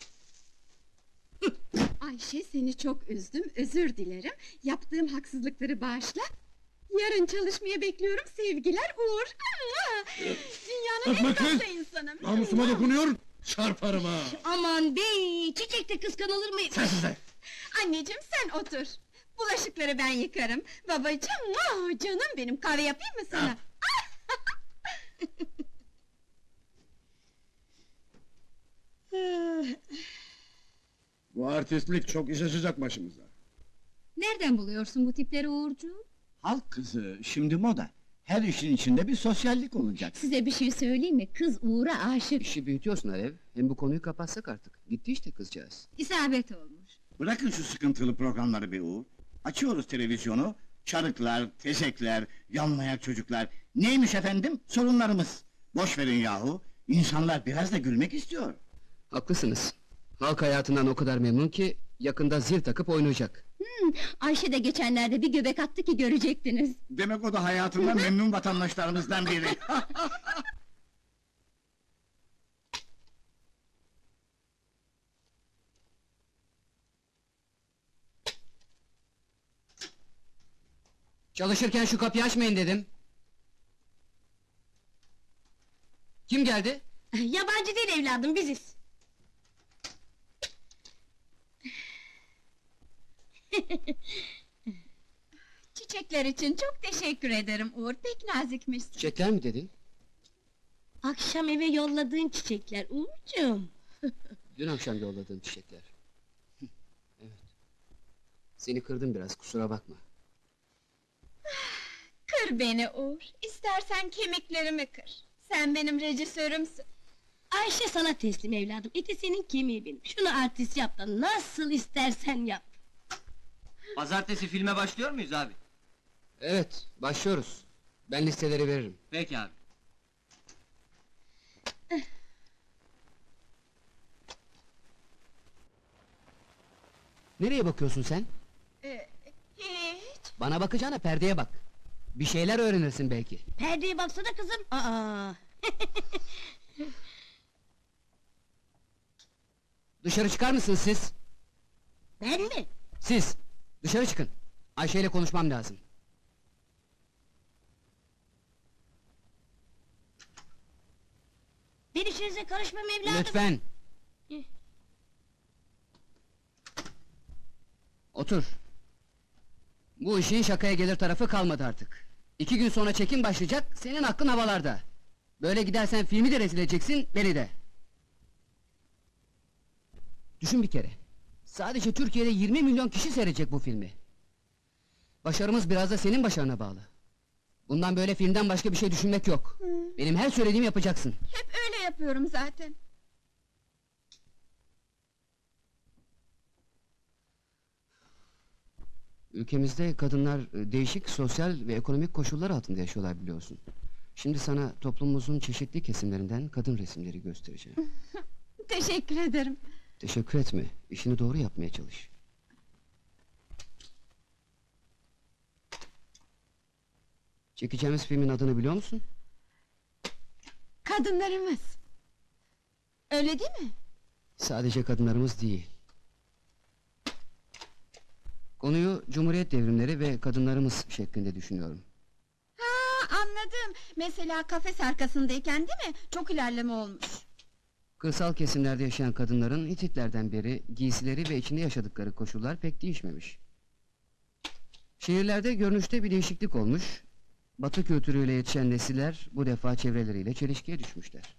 Ayşe seni çok üzdüm, özür dilerim. Yaptığım haksızlıkları bağışla. Yarın çalışmaya bekliyorum, sevgiler Uğur. Dünyanın Öpme en kız! tatlı insanım. Namusuma dokunuyor, çarparım ha! Aman bey, çiçek de kıskanılır mı? Sensiz de! Anneciğim sen otur. Bulaşıkları ben yıkarım. Babacığım, ah, canım benim, kahve yapayım mı sana? Bu artistlik çok iş açacak başımıza. Nereden buluyorsun bu tipleri Uğurcuğum? Halk kızı, şimdi moda. Her işin içinde bir sosyallik olacak. Size bir şey söyleyeyim mi? Kız Uğur'a aşık. İşi büyütüyorsun Alev. Hem bu konuyu kapatsak artık. Gitti işte kızcağız. İsabet olmuş. Bırakın şu sıkıntılı programları be Uğur. Açıyoruz televizyonu, çarıklar, tezekler, yanmayak çocuklar. Neymiş efendim? Sorunlarımız. Boş verin yahu. İnsanlar biraz da gülmek istiyor. Haklısınız. Halk hayatından o kadar memnun ki... yakında zil takıp oynayacak. Hmm, Ayşe de geçenlerde bir göbek attı ki görecektiniz. Demek o da hayatından memnun vatandaşlarımızdan biri. Çalışırken şu kapıyı açmayın dedim. Kim geldi? Yabancı değil evladım, biziz! Çiçekler için çok teşekkür ederim Uğur, pek nazikmişsin. Çiçekler mi dedin? Akşam eve yolladığın çiçekler Uğurcuğum! Dün akşam yolladığın çiçekler. Evet. Seni kırdım biraz, kusura bakma. Kır beni Uğur, istersen kemiklerimi kır. Sen benim rejisörümsün. Ayşe sana teslim evladım, eti senin kemiği benim. Şunu artist yap da nasıl istersen yap. Pazartesi filme başlıyor muyuz abi? Evet, başlıyoruz. Ben listeleri veririm. Peki abi. Nereye bakıyorsun sen? Ee, hiç. Bana bakacağına perdeye bak. Bir şeyler öğrenirsin belki. Perdeye baksana kızım! Aa! Dışarı çıkar mısınız siz? Ben mi? Siz! Dışarı çıkın. Ayşe ile konuşmam lazım. Ben işinize karışmam evladım. Lütfen. Eh. Otur. Bu işin şakaya gelir tarafı kalmadı artık. İki gün sonra çekim başlayacak, senin aklın havalarda. Böyle gidersen filmi de rezil edeceksin, beni de. Düşün bir kere. Sadece Türkiye'de yirmi milyon kişi seyredecek bu filmi. Başarımız biraz da senin başarına bağlı. Bundan böyle filmden başka bir şey düşünmek yok. Hı. Benim her söylediğimi yapacaksın. Hep öyle yapıyorum zaten. Ülkemizde kadınlar e, değişik sosyal ve ekonomik koşullar altında yaşıyorlar biliyorsun. Şimdi sana toplumumuzun çeşitli kesimlerinden kadın resimleri göstereceğim. Teşekkür ederim. Teşekkür etme, işini doğru yapmaya çalış. Çekeceğimiz filmin adını biliyor musun? Kadınlarımız. Öyle değil mi? Sadece kadınlarımız değil. Konuyu Cumhuriyet devrimleri ve kadınlarımız şeklinde düşünüyorum. Ha, anladım. Mesela kafes arkasındayken değil mi? Çok ilerleme olmuş. Kırsal kesimlerde yaşayan kadınların Hititlerden beri giysileri ve içinde yaşadıkları koşullar pek değişmemiş. Şehirlerde görünüşte bir değişiklik olmuş. Batı kültürüyle yetişen nesiller bu defa çevreleriyle çelişkiye düşmüşler.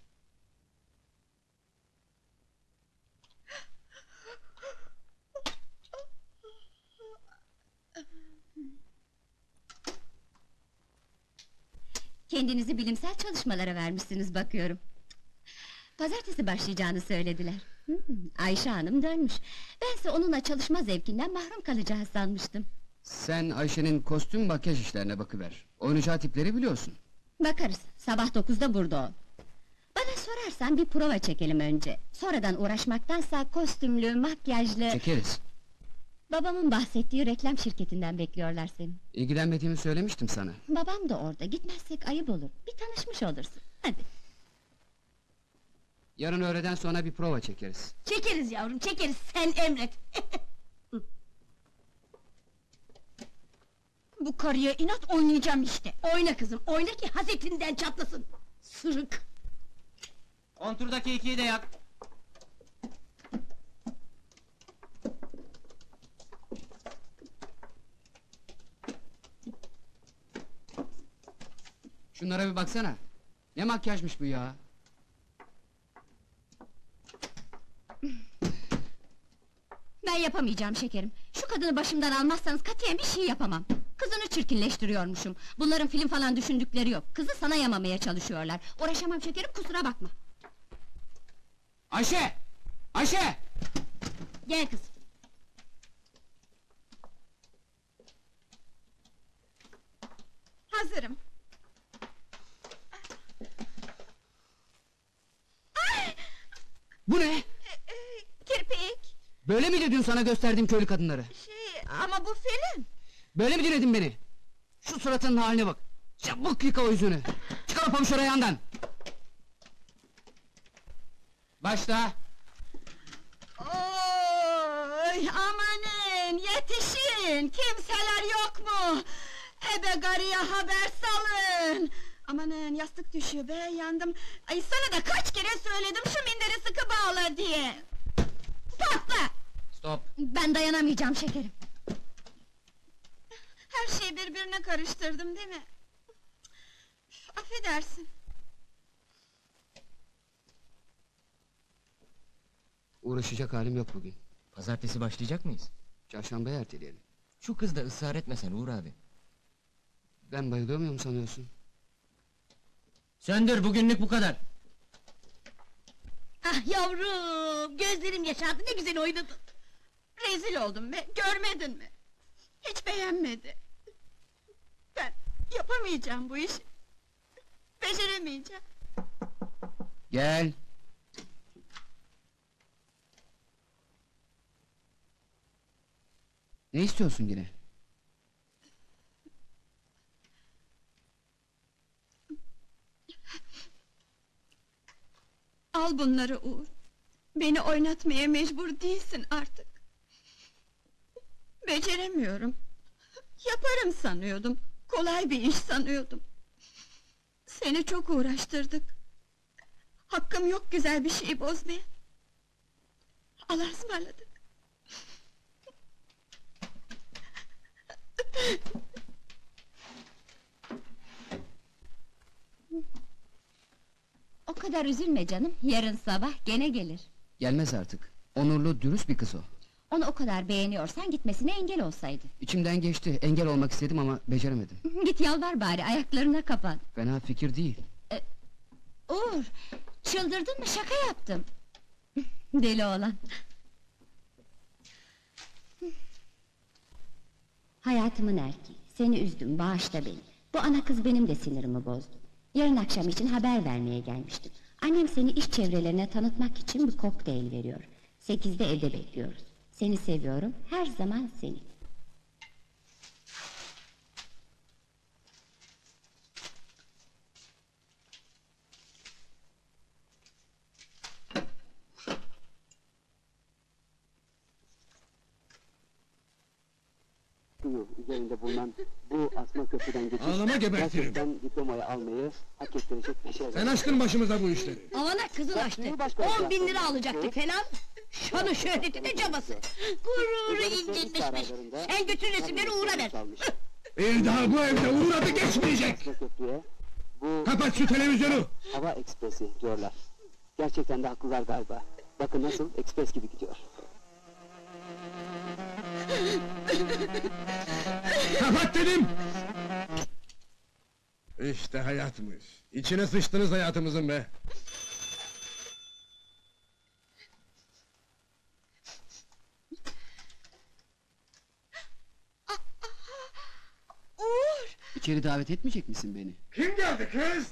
Kendinizi bilimsel çalışmalara vermişsiniz bakıyorum. Pazartesi başlayacağını söylediler. Hmm, Ayşe Hanım dönmüş. Bense onunla çalışma zevkinden mahrum kalacağız sanmıştım. Sen Ayşe'nin kostüm makyaj işlerine bakıver. Oynayacağı tipleri biliyorsun. Bakarız, sabah dokuzda burada ol. Bana sorarsan bir prova çekelim önce. Sonradan uğraşmaktansa kostümlü, makyajlı... Çekeriz. Babamın bahsettiği reklam şirketinden bekliyorlar seni. İlgilenmediğimi söylemiştim sana. Babam da orada, gitmezsek ayıp olur. Bir tanışmış olursun, hadi. Yarın öğleden sonra bir prova çekeriz. Çekeriz yavrum, çekeriz, sen emret! Bu karıya inat oynayacağım işte! Oyna kızım, oyna ki hasetinden çatlasın! Sırık! Konturdaki ikiyi de yak. Şunlara bir baksana. Ne makyajmış bu ya? Ben yapamayacağım şekerim. Şu kadını başımdan almazsanız katiyen bir şey yapamam. Kızını çirkinleştiriyormuşum. Bunların film falan düşündükleri yok. Kızı sana yamamaya çalışıyorlar. Uğraşamam şekerim, kusura bakma. Ayşe! Ayşe! Gel kız. Hazırım. Ay! Bu ne? E, e, kirpik. Böyle miydi dün sana gösterdiğim köylü kadınları? Şey, ama bu film. Böyle mi dinledin beni? Şu suratının haline bak! Çabuk yıka o yüzünü! Çıkar o pabuçları ayağından! Başla! Oy, amanın, yetişin! Kimseler yok mu? Ebe garıya haber salın! Amanın, yastık düşüyor be, yandım! Ay sana da kaç kere söyledim şu minderi sıkı bağla diye! Patla! Stop! Ben dayanamayacağım şekerim. Her şeyi birbirine karıştırdım değil mi? Üf, affedersin. Uğraşacak halim yok bugün. Pazartesi başlayacak mıyız? Çarşambaya erteleyelim. Şu kız da ısrar etmesen Uğur abi. Ben bayılıyor muyum sanıyorsun? Söndür, bugünlük bu kadar. Ah yavrum, gözlerim yaşardı, ne güzel oynadın! Rezil oldum be, görmedin mi? Hiç beğenmedi. Ben yapamayacağım bu işi. Beceremeyeceğim. Gel! Ne istiyorsun yine? Al bunları Uğur. Beni oynatmaya mecbur değilsin artık. Beceremiyorum. Yaparım sanıyordum. Kolay bir iş sanıyordum. Seni çok uğraştırdık. Hakkım yok güzel bir şeyi bozmaya. Allah'a ısmarladık. O kadar üzülme canım, yarın sabah gene gelir. Gelmez artık. Onurlu, dürüst bir kız o. Onu o kadar beğeniyorsan gitmesine engel olsaydı. İçimden geçti, engel olmak istedim ama beceremedim. Git yalvar bari, ayaklarına kapan. Fena fikir değil. Uğur, çıldırdın mı? Şaka yaptım. Deli oğlan. Hayatımın erkeği, seni üzdüm, bağışla beni. Bu ana kız benim de sinirimi bozdu. Yarın akşam için haber vermeye gelmiştim. Annem seni iş çevrelerine tanıtmak için bir kokteyl veriyor. Sekizde evde bekliyoruz. Seni seviyorum, her zaman seni. Üzerinde bulunan bu asma köprüden geçiş... Ağlama gebertirim! Gerçekten diplomayı almayı hak ettirecek bir şey. Sen aşkın başımıza bu işleri! Avana kızıl açtı. On bin lira alacaktık falan. Şanı şöhreti de cabası. Gururu incitmişmiş. Sen götür resimleri Uğur'a ver. Bir daha bu evde Uğur adı geçmeyecek! Bu Kapat şu televizyonu! Hava ekspresi diyorlar. Gerçekten de haklılar galiba. Bakın nasıl ekspres gibi gidiyor. Kapat dedim! İşte hayatmış. İçine sıçtınız hayatımızın be! Uğur! İçeri davet etmeyecek misin beni? Kim geldi kız?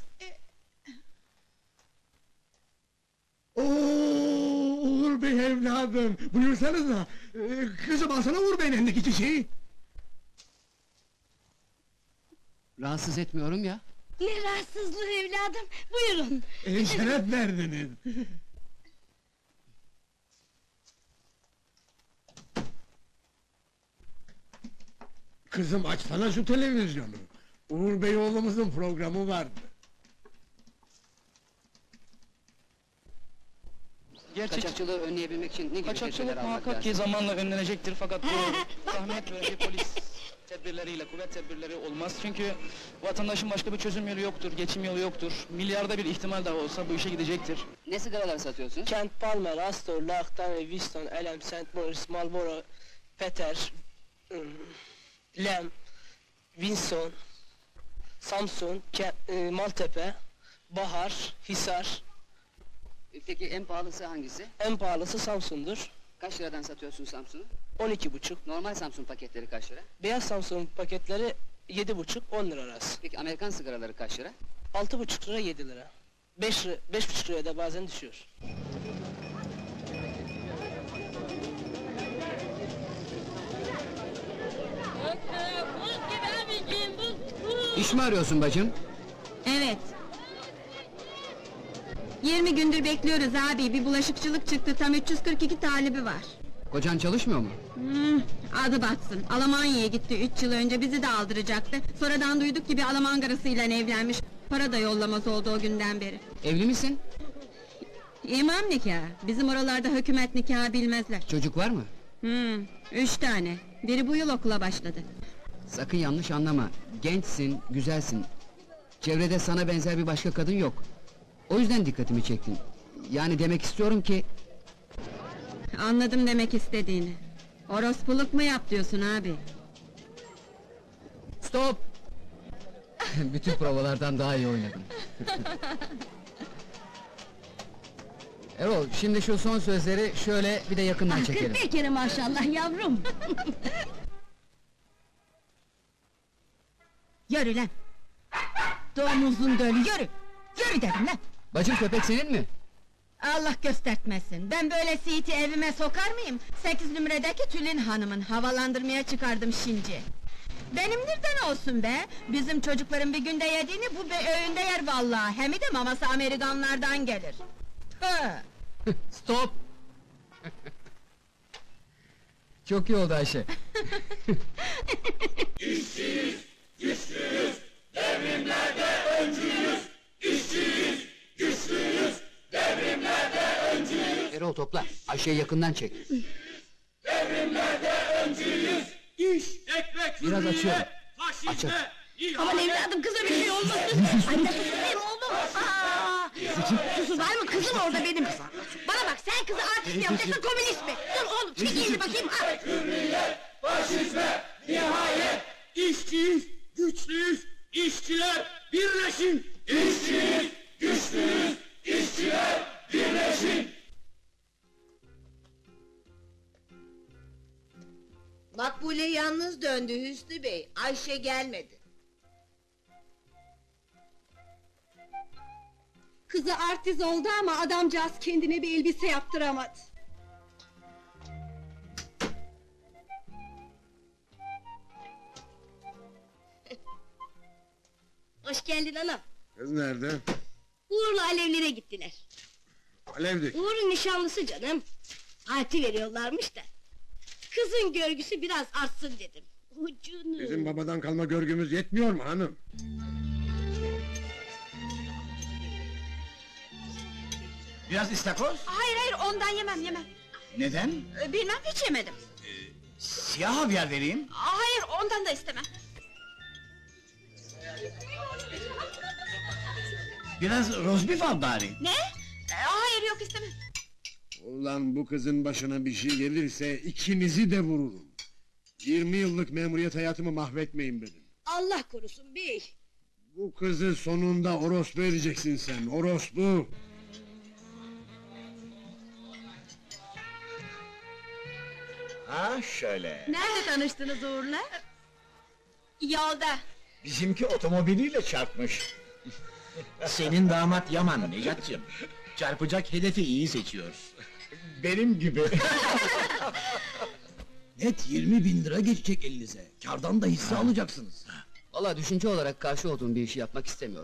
Oo, Uğur Bey evladım! Buyursanıza! Ee, kızım alsana Uğur Bey'in elindeki çiçeği! Rahatsız etmiyorum ya. Ne rahatsızlığı evladım, buyurun. Ee, şeref verdiniz! Kızım açsana şu televizyonu! Uğur Bey oğlumuzun programı vardı. Kaçakçılığı önleyebilmek için ne gibi tedbirler Kaçakçılık almak muhakkak lazım? ki zamanla önlenecektir fakat bu zahmet verici polis tedbirleriyle, kuvvet tedbirleri olmaz çünkü vatandaşın başka bir çözüm yolu yoktur, geçim yolu yoktur. Milyarda bir ihtimal daha olsa bu işe gidecektir. Ne sigaralar satıyorsun? Kent Palmer, Astor, Lachtan, Winston, Elm, Saint Morris, Marlboro, Peter, Lem, Winston, Samsun, Ke e, Maltepe, Bahar, Hisar. Peki en pahalısı hangisi? En pahalısı Samsun'dur. Kaç liradan satıyorsun Samsun'u? on iki buçuk. Normal Samsun paketleri kaç lira? Beyaz Samsun paketleri yedi buçuk on lira arası. Peki Amerikan sigaraları kaç lira? Altı buçuk lira yedi lira. Beş lira, beş buçuk liraya da bazen düşüyor. İş mi arıyorsun bacım? Evet. Yirmi gündür bekliyoruz abi, bir bulaşıkçılık çıktı, tam üç yüz kırk iki talibi var. Kocan çalışmıyor mu? Hmm, adı batsın, Almanya'ya gitti üç yıl önce, bizi de aldıracaktı. Sonradan duyduk ki bir Alman karısıyla evlenmiş, para da yollamaz oldu o günden beri. Evli misin? İmam nikahı, bizim oralarda hükümet nikahı bilmezler. Çocuk var mı? Hmm, üç tane, biri bu yıl okula başladı. Sakın yanlış anlama, gençsin, güzelsin. Çevrede sana benzer bir başka kadın yok. O yüzden dikkatimi çektin. Yani demek istiyorum ki... Anladım demek istediğini. Orospuluk mu yap diyorsun abi? Stop! Bütün provalardan daha iyi oynadım. Erol, şimdi şu son sözleri şöyle bir de yakından çekelim. Bir kere maşallah yavrum. Yürü lan! Domuzun dölü, yürü! Yürü dedim lan! Bacım köpek senin mi? Allah göstertmesin, ben böyle siiti evime sokar mıyım? Sekiz numaradaki Tülin hanımın, havalandırmaya çıkardım şimdi. Benimdirden olsun be! Bizim çocukların bir günde yediğini bu bir öğünde yer vallahi, hem de maması Amerikanlardan gelir. Hı. Stop! Çok iyi oldu Ayşe. İşçiyiz, güçlüyüz, devrimlerde öncüyüz. İşçiyiz, güçlüyüz, devrimlerde öncüyüz. Erol topla, Ayşe'yi yakından çek. Devrimlerde öncüyüz. İş, ekmek, Biraz hürriyet, açıyorum. faşizme, Açın. Aman evladım kıza bir şey olmasın. Anne susayım oğlum. Aa! Susun var mı kızım orada benim. Bana bak sen kızı artist mi yapacaksın komünist mi? Dur oğlum çek elini bakayım. Ah! hürriyet, faşizme, nihayet. İşçiyiz, güçlüyüz, işçiler birleşin. İşçiyiz, güçlüyüz, işçiler birleşin. Makbule yalnız döndü Hüsnü Bey. Ayşe gelmedi. Kızı artist oldu ama adamcağız kendine bir elbise yaptıramadı. Hoş geldin anam. Kız nerede? Uğur'la Alevlere gittiler. Alevdik. Uğur'un nişanlısı canım. Parti veriyorlarmış da. Kızın görgüsü biraz artsın dedim. Ucunu. Bizim babadan kalma görgümüz yetmiyor mu hanım? Biraz istakoz? Hayır hayır ondan yemem yemem. Neden? Ee, Bilmem hiç yemedim. Siyah havyar vereyim. Hayır ondan da istemem. Biraz rozbif al bari. Ne? Ee, Hayır yok istemem. Ulan bu kızın başına bir şey gelirse ikinizi de vururum. Yirmi yıllık memuriyet hayatımı mahvetmeyin benim. Allah korusun bey. Bu kızı sonunda orospu edeceksin sen, orospu! Ha şöyle. Nerede tanıştınız Uğur'la? Yolda. Bizimki otomobiliyle çarpmış. Senin damat Yaman Necat'cığım. Çarpacak hedefi iyi seçiyor. Benim gibi. Net yirmi bin lira geçecek elinize. Kârdan da hisse alacaksınız. Valla düşünce olarak karşı olduğum bir işi yapmak istemiyorum.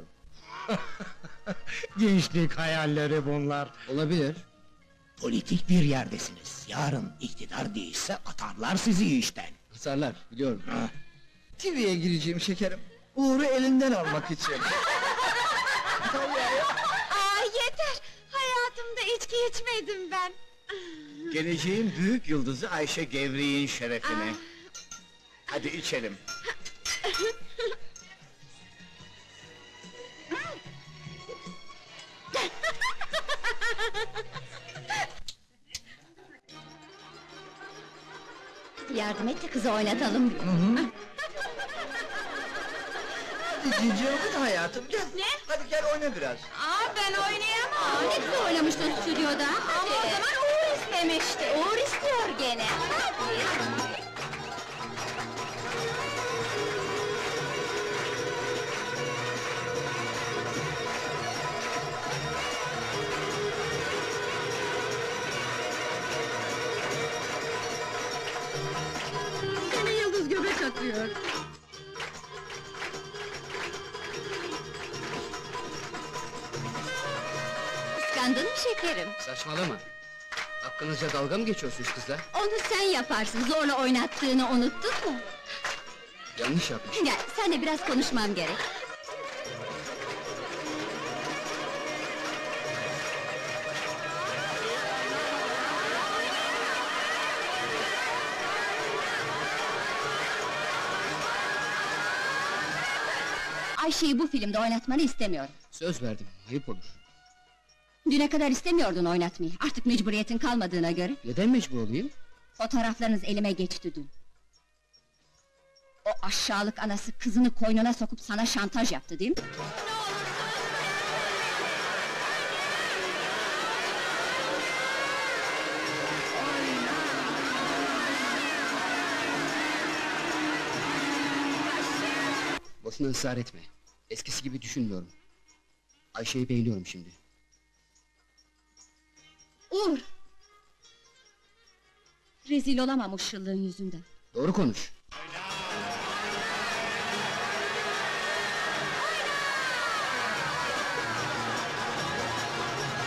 Gençlik hayalleri bunlar. Olabilir. Politik bir yerdesiniz. Yarın iktidar değişse atarlar sizi işten. Hasarlar, biliyorum. T V'ye gireceğim şekerim. Uğur'u elinden almak için. Aa yeter! Hayatımda içki içmedim ben. Geleceğin büyük yıldızı Ayşe Gevri'nin şerefine. Hadi içelim. Yardım et de kızı oynatalım. Cici hayatım gel. Ne? Hadi gel oyna biraz. Aa ben oynayamam. Ne güzel oynamıştın stüdyoda. Ama o zaman Uğur istemişti. Uğur istiyor gene. Seni yıldız göbek atıyor. Kıskandın mı şekerim? Saçmalama. Hakkınızca dalga mı geçiyorsunuz kızla? Onu sen yaparsın, zorla oynattığını unuttun mu? Yanlış yapmış. Gel, seninle biraz konuşmam gerek. Ayşe'yi bu filmde oynatmanı istemiyorum. Söz verdim, ayıp olur. Düne kadar istemiyordun oynatmayı, artık mecburiyetin kalmadığına göre. Neden mecbur olayım? Fotoğraflarınız elime geçti dün. O aşağılık anası kızını koynuna sokup sana şantaj yaptı değil mi? Boşuna ısrar etme. Eskisi gibi düşünmüyorum. Ayşe'yi beğeniyorum şimdi. Uğur! Rezil olamam o şıllığın yüzünden. Doğru konuş.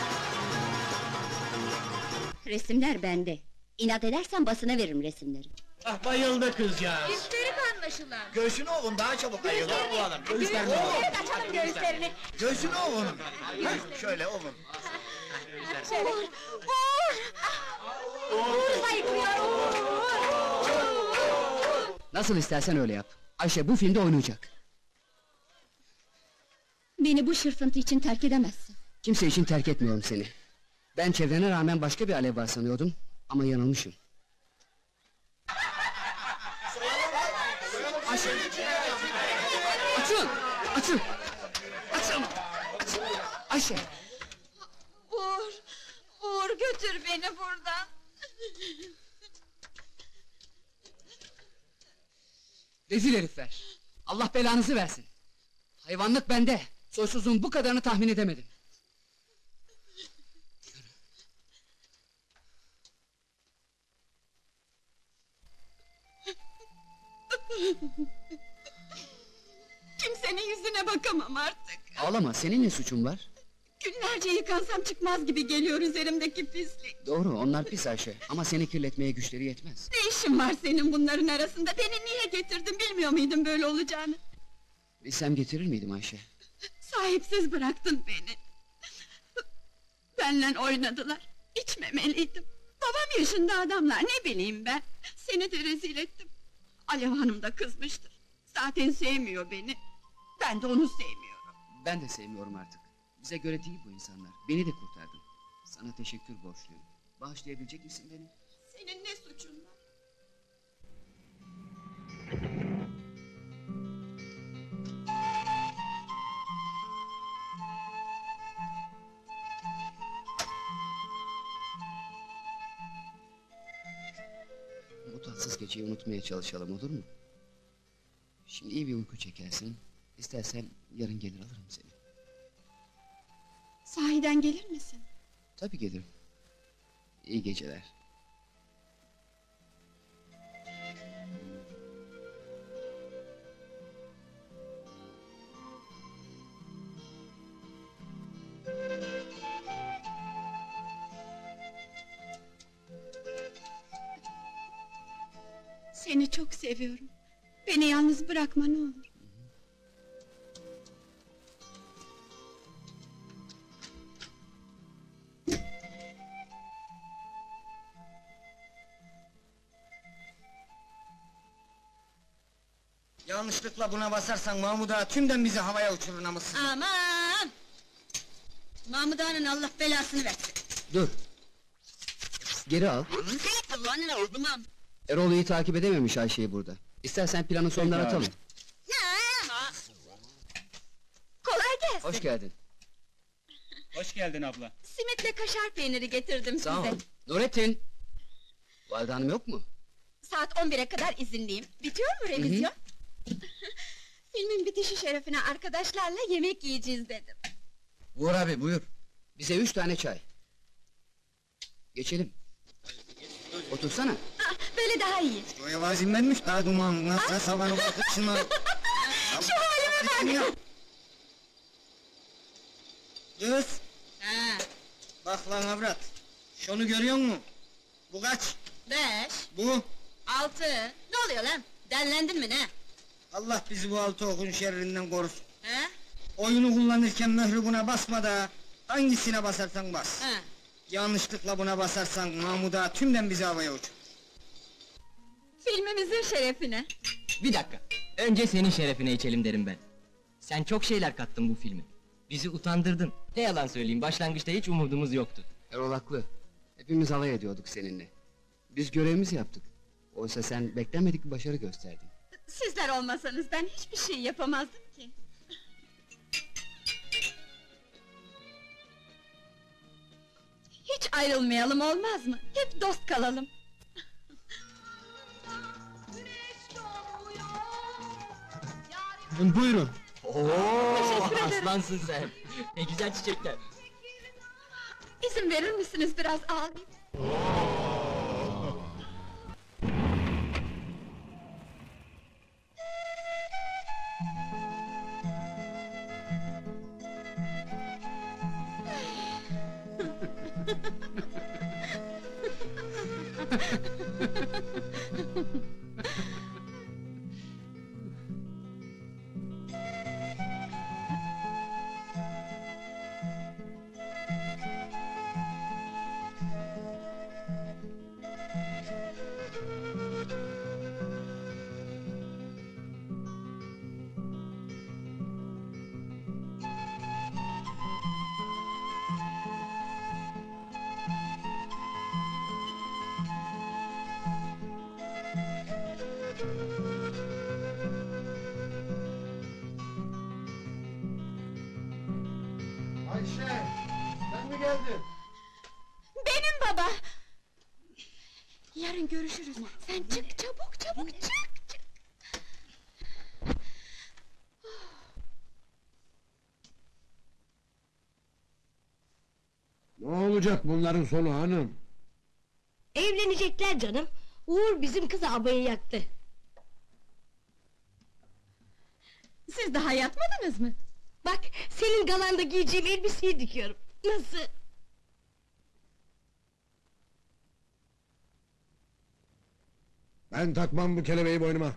Resimler bende. İnat edersen basına veririm resimleri. Ah, bayıldı kızcağız. İsterik anlaşılan. Göğsünü ovun daha çabuk ayılır bu adam. Göğüslerini ovun. Evet, açalım göğüslerini. Göğsünü ovun. Ha, şöyle ovun. Şöyle. Uğur! Uğur zayıflıyor, Uğur! Nasıl istersen öyle yap. Ayşe bu filmde oynayacak. Beni bu şırfıntı için terk edemezsin. Kimse için terk etmiyorum seni. Ben çevrene rağmen başka bir alev var sanıyordum. Ama yanılmışım. Ayşe! Açın! Açın! Açın! Açın! Ayşe! Uğur! Uğur götür beni buradan! Rezil herifler! Allah belanızı versin! Hayvanlık bende! Soysuzluğun bu kadarını tahmin edemedim. Kimsenin yüzüne bakamam artık! Ağlama, senin ne suçun var? Günlerce yıkansam çıkmaz gibi geliyor üzerimdeki pislik! Doğru, onlar pis Ayşe, ama seni kirletmeye güçleri yetmez. Ne işin var senin bunların arasında? Beni niye getirdin, bilmiyor muydun böyle olacağını? Bilsem getirir miydim Ayşe? Sahipsiz bıraktın beni! Benle oynadılar, içmemeliydim! Babam yaşında adamlar, ne bileyim ben! Seni de rezil ettim! Alev Hanım da kızmıştır! Zaten sevmiyor beni! Ben de onu sevmiyorum! Ben de sevmiyorum artık. Bize göre değil bu insanlar, beni de kurtardın. Sana teşekkür borçluyum. Bağışlayabilecek misin beni? Senin ne suçun var? Bu tatsız geceyi unutmaya çalışalım, olur mu? Şimdi iyi bir uyku çekersin. İstersen yarın gelir alırım seni. Sahiden gelir misin? Tabii gelirim. İyi geceler. Seni çok seviyorum. Beni yalnız bırakma ne olur. Yanlışlıkla buna basarsan Mahmud Ağa tümden bizi havaya uçurur namussuz. Aman! Mahmud Ağa'nın Allah belasını versin. Dur. Geri al. Erol iyi takip edememiş Ayşe'yi burada. İstersen planı sondan atalım. Kolay gelsin. Hoş geldin. Hoş geldin abla. Simitle kaşar peyniri getirdim Sağ ol. size. Nurettin! Valide Hanım yok mu? Saat on bire kadar izinliyim. Bitiyor mu revizyon? Filmin bitişi şerefine arkadaşlarla yemek yiyeceğiz dedim. Uğur abi buyur. Bize üç tane çay. Geçelim. Otursana. Ah, böyle daha iyi. O yavazimenmiş daha duman. Nasıl sabanı bakıp şuna. Şu halime bak! Kız! Ha, Bak lan avrat. Şunu görüyor musun? Bu kaç? beş, Bu? altı. Ne oluyor lan? Dellendin mi ne? Allah bizi bu altı okun şerrinden korusun. He? Oyunu kullanırken mührü buna basma da hangisine basarsan bas. Ha. Yanlışlıkla buna basarsan Mahmud Ağa tümden bizi havaya uçur. Filmimizin şerefine. Bir dakika. Önce senin şerefine içelim derim ben. Sen çok şeyler kattın bu filme. Bizi utandırdın. Ne yalan söyleyeyim, başlangıçta hiç umudumuz yoktu. Erol haklı. Hepimiz alay ediyorduk seninle. Biz görevimizi yaptık. Oysa sen beklenmedik bir başarı gösterdin. Sizler olmasanız ben hiçbir şey yapamazdım ki. Hiç ayrılmayalım olmaz mı? Hep dost kalalım. Buyurun. Oo, Teşekkür ederim. aslansın sen. Ne güzel çiçekler. İzin verir misiniz biraz ağlayayım? Ayşe, sen mi geldin? Benim baba! Yarın görüşürüz. Sen çık çabuk çabuk çık çık! Ne olacak bunların sonu hanım? Evlenecekler canım. Uğur bizim kızı abayı yaktı. Siz daha yatmadınız mı? Bak, senin galanda giyeceğim elbiseyi dikiyorum. Nasıl? Ben takmam bu kelebeği boynuma.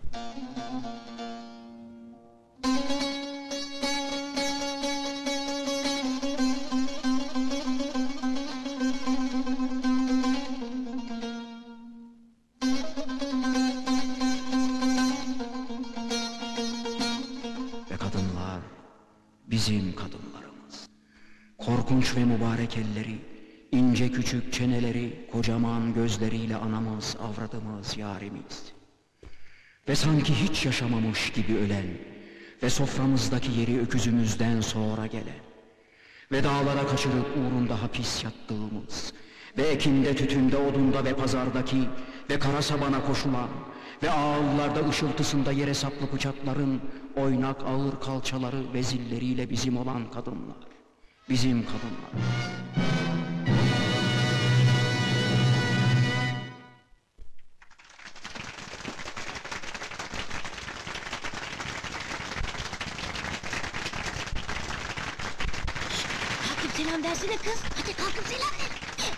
Ve kadınlar, bizim kadınlarımız. Korkunç ve mübarek elleri, ince küçük çeneleri, kocaman gözleriyle anamız, avradımız, yarimiz. Ve sanki hiç yaşamamış gibi ölen, ve soframızdaki yeri öküzümüzden sonra gelen, ve dağlara kaçırıp uğrunda hapis yattığımız, ve ekinde, tütünde, odunda ve pazardaki, ve kara sabana koşulan, ve ağıllarda ışıltısında yere saplı bıçakların, oynak ağır kalçaları ve zilleriyle bizim olan kadınlar, bizim kadınlar. Kalkıp selam versene kız. Hadi kalkıp selam ver.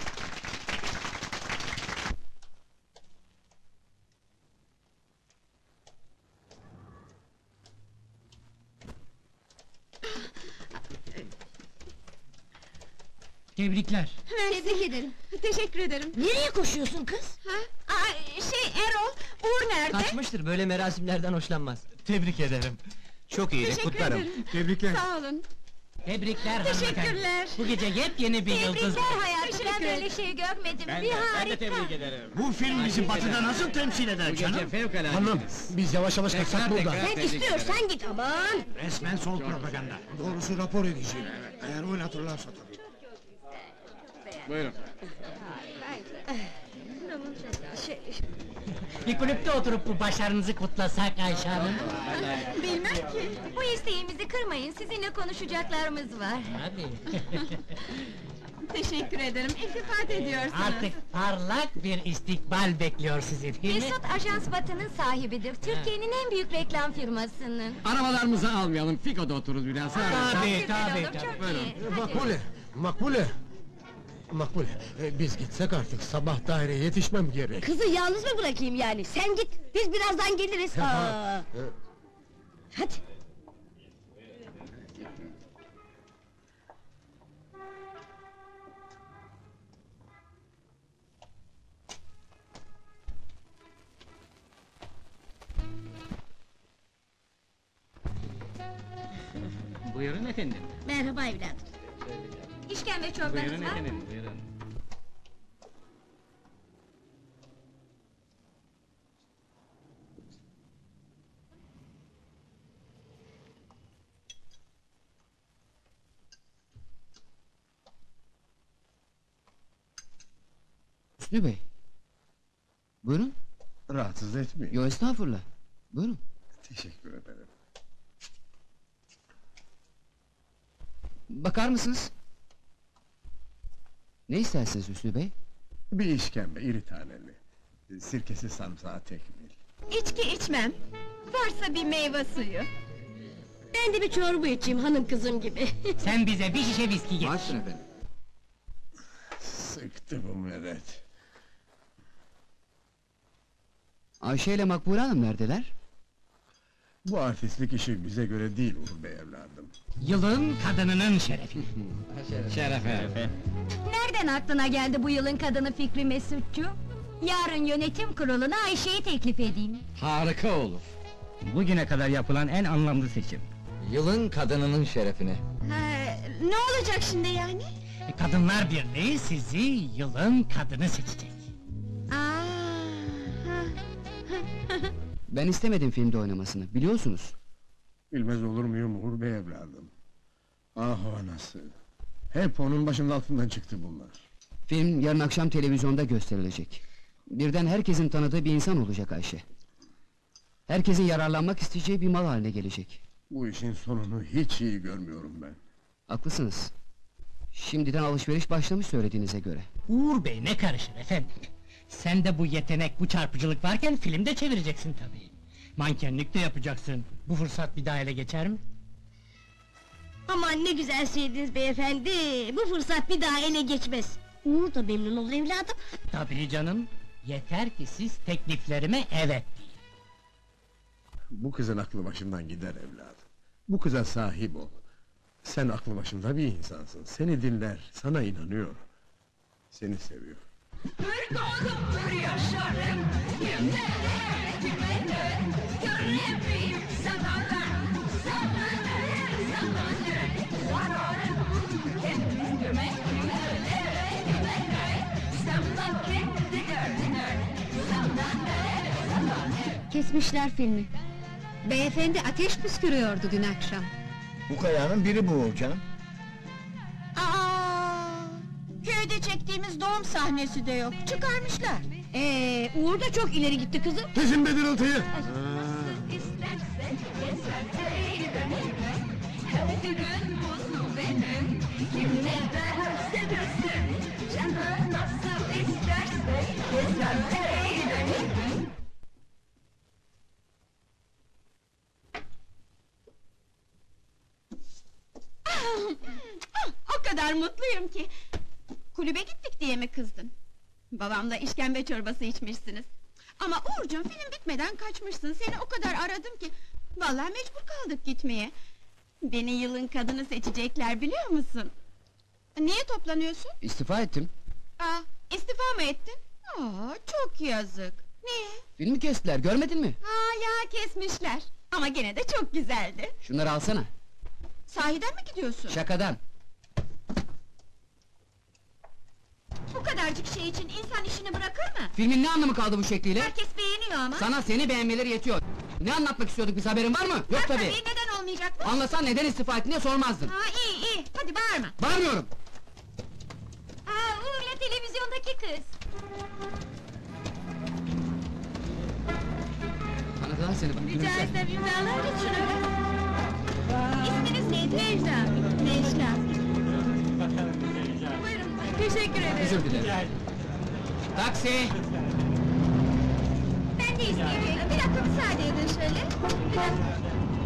Tebrikler. Tebrik ederim. Teşekkür ederim. Nereye koşuyorsun kız? Ha? Aa, şey Erol, Uğur nerede? Kaçmıştır, böyle merasimlerden hoşlanmaz. Tebrik ederim. Çok iyiydi, Teşekkür kutlarım. ederim. Tebrikler. Sağ olun. Tebrikler hanımefendi. Teşekkürler. Bu gece yepyeni bir yıldız. Tebrikler hayatım, ben Teşekkür böyle şey görmedim. Ben Bir de, ben de harika. tebrik ederim. Bu film bizi batıda nasıl temsil eder canım? fevkalade. Hanım, biz yavaş yavaş kaçsak burada. Sen istiyorsan git aman. Resmen sol propaganda. Doğrusu rapor edeceğim. Eğer oynatırlarsa tabii. Buyurun. Şey, Bir kulüpte oturup bu başarınızı kutlasak Ayşe Hanım. Bilmem ki. Bu isteğimizi kırmayın, sizinle konuşacaklarımız var. Hadi. Teşekkür ederim, iltifat ediyorsunuz. Artık parlak bir istikbal bekliyor sizi değil mi? Mesut Ajans Batı'nın sahibidir. Türkiye'nin en büyük reklam firmasının. Arabalarımızı almayalım, Fiko'da otururuz biraz. Tabii, Güzel tabii, olur, tabii. çok Buyurun. iyi. Hadi. Makbule, Makbule. Makbule, e, biz gitsek artık, sabah daireye yetişmem gerek. kızı yalnız mı bırakayım yani? Sen git, biz birazdan geliriz. Aa. E, Hadi. Buyurun efendim. Merhaba evladım. İşkembe çorbanız var mı? buyurun. Hüsnü Bey. Buyurun. Rahatsız etmeyin. Yo estağfurullah. Buyurun. Teşekkür ederim. Bakar mısınız? Ne istersiniz Hüsnü Bey? Bir işkembe, iri taneli. Sirkesi sarımsağı tekmil. İçki içmem. Varsa bir meyve suyu. Ben de bir çorba içeyim hanım kızım gibi. Sen bize bir şişe viski getir. Başsın efendim. Sıktı bu meret. Ayşe ile Makbule Hanım neredeler? Bu artistlik işi bize göre değil Uğur Bey evladım. Yılın kadınının şerefi. Şerefe. Nereden aklına geldi bu yılın kadını fikri Mesutcuğum? Yarın yönetim kuruluna Ayşe'yi teklif edeyim. Harika olur. Bugüne kadar yapılan en anlamlı seçim. Yılın kadınının şerefine. Ha, ne olacak şimdi yani? Kadınlar Birliği sizi yılın kadını seçecek. Aa, ha. Ben istemedim filmde oynamasını, biliyorsunuz. Bilmez olur muyum Uğur Bey evladım? Ah o anası! Hep onun başının altından çıktı bunlar. Film yarın akşam televizyonda gösterilecek. Birden herkesin tanıdığı bir insan olacak Ayşe. Herkesin yararlanmak isteyeceği bir mal haline gelecek. Bu işin sonunu hiç iyi görmüyorum ben. Haklısınız. Şimdiden alışveriş başlamış söylediğinize göre. Uğur Bey ne karışır efendim? Sen de bu yetenek, bu çarpıcılık varken filmde çevireceksin tabii. Mankenlik de yapacaksın. Bu fırsat bir daha ele geçer mi? Aman ne güzel söylediniz beyefendi. Bu fırsat bir daha ele geçmez. Uğur da memnun olur evladım. Tabii canım. Yeter ki siz tekliflerime evet deyin. Bu kızın aklı başından gider evladım. Bu kıza sahip ol. Sen aklı başında bir insansın. Seni dinler, sana inanıyor. Seni seviyor. Hür doğdum, hür yaşarım. Kimlere hükmedim. Görevliyim zamanlarım. Zamanlarım, zamanlarım. Zamanlarım. Kendim gömek, kimlere güvenler. Zaman kendi gördüler. Zamanlarım, zamanlarım. Kesmişler filmi. Beyefendi ateş püskürüyordu dün akşam. Bu kayanın biri bu canım. Aa, köyde çektiğimiz doğum sahnesi de yok. Çıkarmışlar. Ee, Uğur da çok ileri gitti kızım. Kesin be dırıltıyı! Hepsi gün buzlu benim. Kim ne derse desin. Canım nasıl isterse keserse benim. O kadar mutluyum ki. Kulübe gittik diye mi kızdın? Babamla işkembe çorbası içmişsiniz. Ama Uğurcuğum film bitmeden kaçmışsın. Seni o kadar aradım ki. Vallahi mecbur kaldık gitmeye. Beni yılın kadını seçecekler biliyor musun? Niye toplanıyorsun? İstifa ettim. Aa, istifa mı ettin? Aa, çok yazık. Niye? Filmi kestiler, görmedin mi? Aa ya kesmişler. Ama gene de çok güzeldi. Şunları alsana. Sahiden mi gidiyorsun? Şakadan. Bu kadarcık şey için insan işini bırakır mı? Filmin ne anlamı kaldı bu şekliyle? Herkes beğeniyor ama. Sana seni beğenmeleri yetiyor. Ne anlatmak istiyorduk biz, haberin var mı? Yok Var tabii. tabii, neden olmayacak mı? Anlasan neden istifa ettin diye sormazdın. Ha iyi iyi, hadi bağırma. Bağırmıyorum. Aa, Uğur'la televizyondaki kız. Tanıdılar seni bak. Rica etsem imzalar mısın şunu? İsminiz neydi? Necla. Necla. Buyurun, teşekkür ederim. Özür dilerim. Taksi! Ben de isteyeceğim. Bir dakika müsaade edin şöyle. Bir dakika.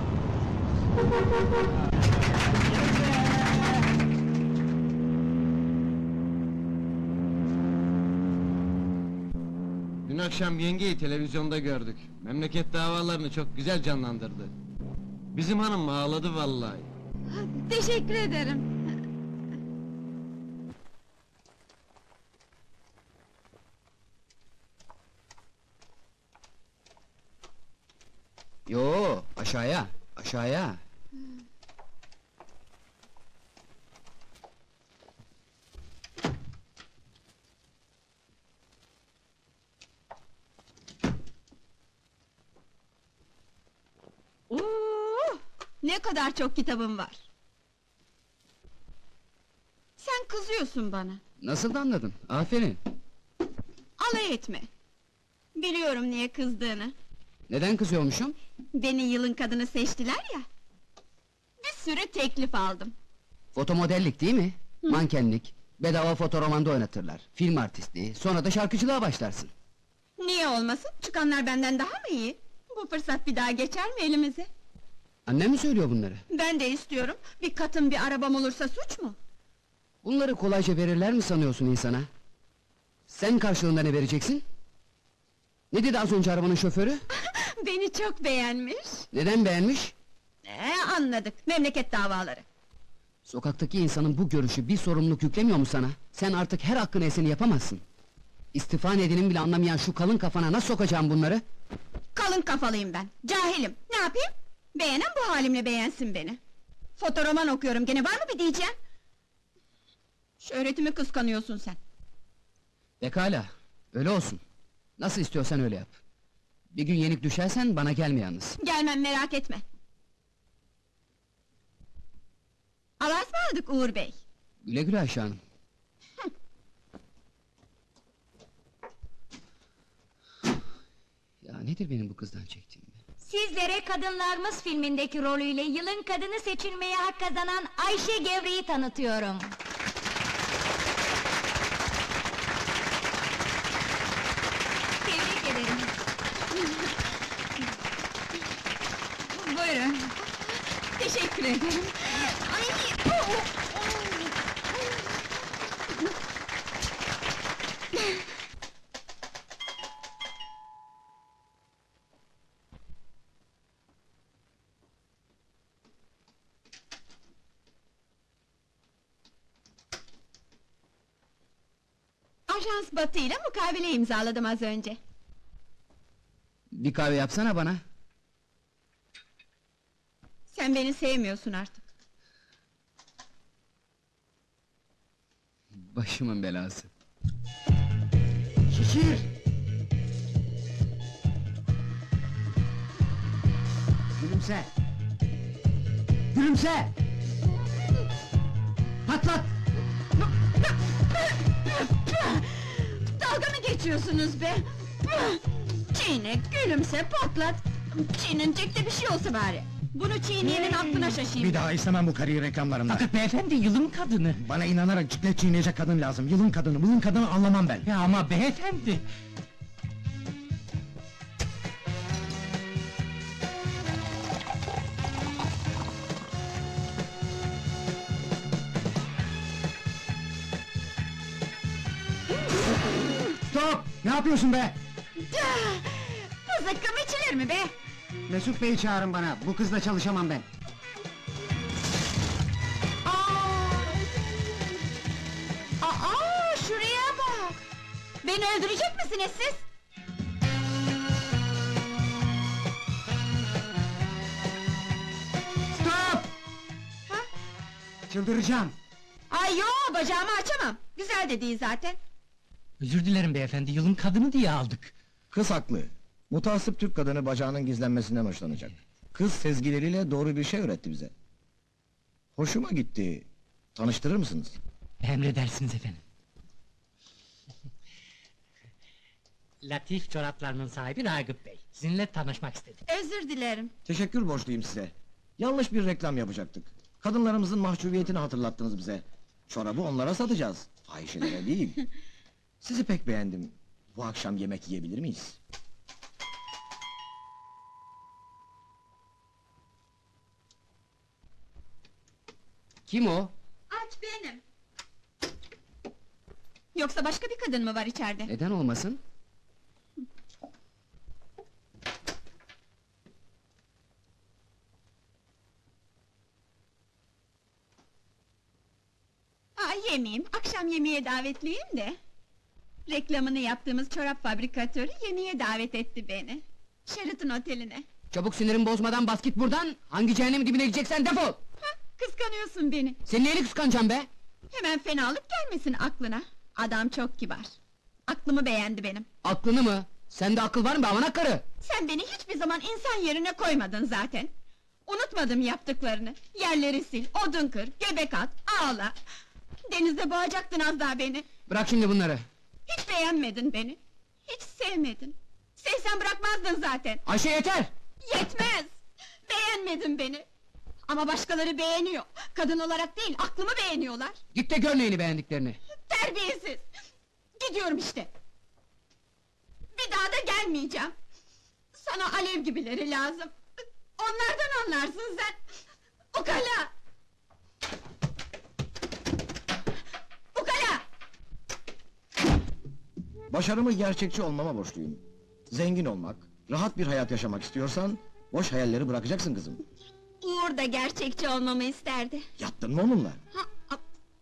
Dün akşam yengeyi televizyonda gördük. Memleket davalarını çok güzel canlandırdı. Bizim hanım ağladı vallahi. Teşekkür ederim. Yo, aşağıya, aşağıya. Oo, ne kadar çok kitabım var. Sen kızıyorsun bana. Nasıl da anladın? Aferin. Alay etme. Biliyorum niye kızdığını. Neden kızıyormuşum? Beni yılın kadını seçtiler ya. Bir sürü teklif aldım. Fotomodellik değil mi? Mankenlik, bedava fotoromanda oynatırlar. Film artistliği, sonra da şarkıcılığa başlarsın. Niye olmasın? Çıkanlar benden daha mı iyi? Bu fırsat bir daha geçer mi elimize? Annem mi söylüyor bunları? Ben de istiyorum. Bir katım bir arabam olursa suç mu? Bunları kolayca verirler mi sanıyorsun insana? Sen karşılığında ne vereceksin? Ne dedi az önce arabanın şoförü? Beni çok beğenmiş. Neden beğenmiş? Ee, anladık. Memleket davaları. Sokaktaki insanın bu görüşü bir sorumluluk yüklemiyor mu sana? Sen artık her hakkın esini yapamazsın. İstifa nedenini bile anlamayan şu kalın kafana nasıl sokacağım bunları? Kalın kafalıyım ben. Cahilim. Ne yapayım? Beğenen bu halimle beğensin beni. Fotoroman okuyorum gene, var mı bir diyeceğim? Şöhretimi kıskanıyorsun sen. Pekala, öyle olsun. Nasıl istiyorsan öyle yap. Bir gün yenik düşersen bana gelme yalnız. Gelmem, merak etme. Allah'a ısmarladık Uğur Bey. Güle güle Ayşe Hanım. Ya nedir benim bu kızdan çektiğim? Sizlere Kadınlarımız filmindeki rolüyle yılın kadını seçilmeye hak kazanan Ayşe Gevre'yi tanıtıyorum. Tebrik ederim. Buyurun. Teşekkür ederim. Ay, oh, oh. Ajans Batı ile mukavele imzaladım az önce. Bir kahve yapsana bana. Sen beni sevmiyorsun artık. Başımın belası. Şişir! Gülümse! Gülümse! Patlat! Dalga mı geçiyorsunuz be? Çiğne, gülümse, patlat! Çiğnenecek de bir şey olsa bari! Bunu çiğneyenin aklına şaşayım! Bir daha istemem bu karıyı reklamlarımda. Fakat beyefendi yılın kadını. Bana inanarak ciklet çiğneyecek kadın lazım. Yılın kadını, bunun kadını anlamam ben. Ya ama beyefendi. Stop! Ne yapıyorsun be? Bu zıkkım içilir mi be? Mesut Bey'i çağırın bana. Bu kızla çalışamam ben. Aa, şuraya bak! Beni öldürecek misiniz siz? Stop! Ha? Çıldıracağım. Ay yo, bacağımı açamam! Güzel de değil zaten! Özür dilerim beyefendi, yılın kadını diye aldık. Kız haklı. Mutasip Türk kadını bacağının gizlenmesinden hoşlanacak. Kız sezgileriyle doğru bir şey öğretti bize. Hoşuma gitti. Tanıştırır mısınız? Emredersiniz efendim. Latif çoraplarının sahibi Ragıp Bey. Sizinle tanışmak istedim. Özür dilerim. Teşekkür borçluyum size. Yanlış bir reklam yapacaktık. Kadınlarımızın mahcubiyetini hatırlattınız bize. Çorabı onlara satacağız. Fahişelere değil. Sizi pek beğendim. Bu akşam yemek yiyebilir miyiz? Kim o? Aç benim! Yoksa başka bir kadın mı var içeride? Neden olmasın? Aa, yemeyeyim, akşam yemeğe davetliyim de. Reklamını yaptığımız çorap fabrikatörü yemeğe davet etti beni. Sheraton oteline. Çabuk sinirimi bozmadan bas git buradan! Hangi cehennemin dibine gideceksen defol! Ha, kıskanıyorsun beni. Senin neyini kıskanacağım be? Hemen fenalık gelmesin aklına. Adam çok kibar. Aklımı beğendi benim. Aklını mı? Sende akıl var mı be avanak karı? Sen beni hiçbir zaman insan yerine koymadın zaten. Unutmadım yaptıklarını. Yerleri sil, odun kır, göbek at, ağla. Denizde boğacaktın az daha beni. Bırak şimdi bunları! Hiç beğenmedin beni. Hiç sevmedin. Sevsen bırakmazdın zaten. Ayşe yeter! Yetmez! Beğenmedin beni. Ama başkaları beğeniyor. Kadın olarak değil, aklımı beğeniyorlar. Git de gör neyini beğendiklerini! Terbiyesiz! Gidiyorum işte! Bir daha da gelmeyeceğim! Sana alev gibileri lazım! Onlardan anlarsın sen! Ukala! Ukala! Başarımı gerçekçi olmama borçluyum. Zengin olmak, rahat bir hayat yaşamak istiyorsan... ...boş hayalleri bırakacaksın kızım. Uğur da gerçekçi olmamı isterdi. Yattın mı onunla? Ha, a-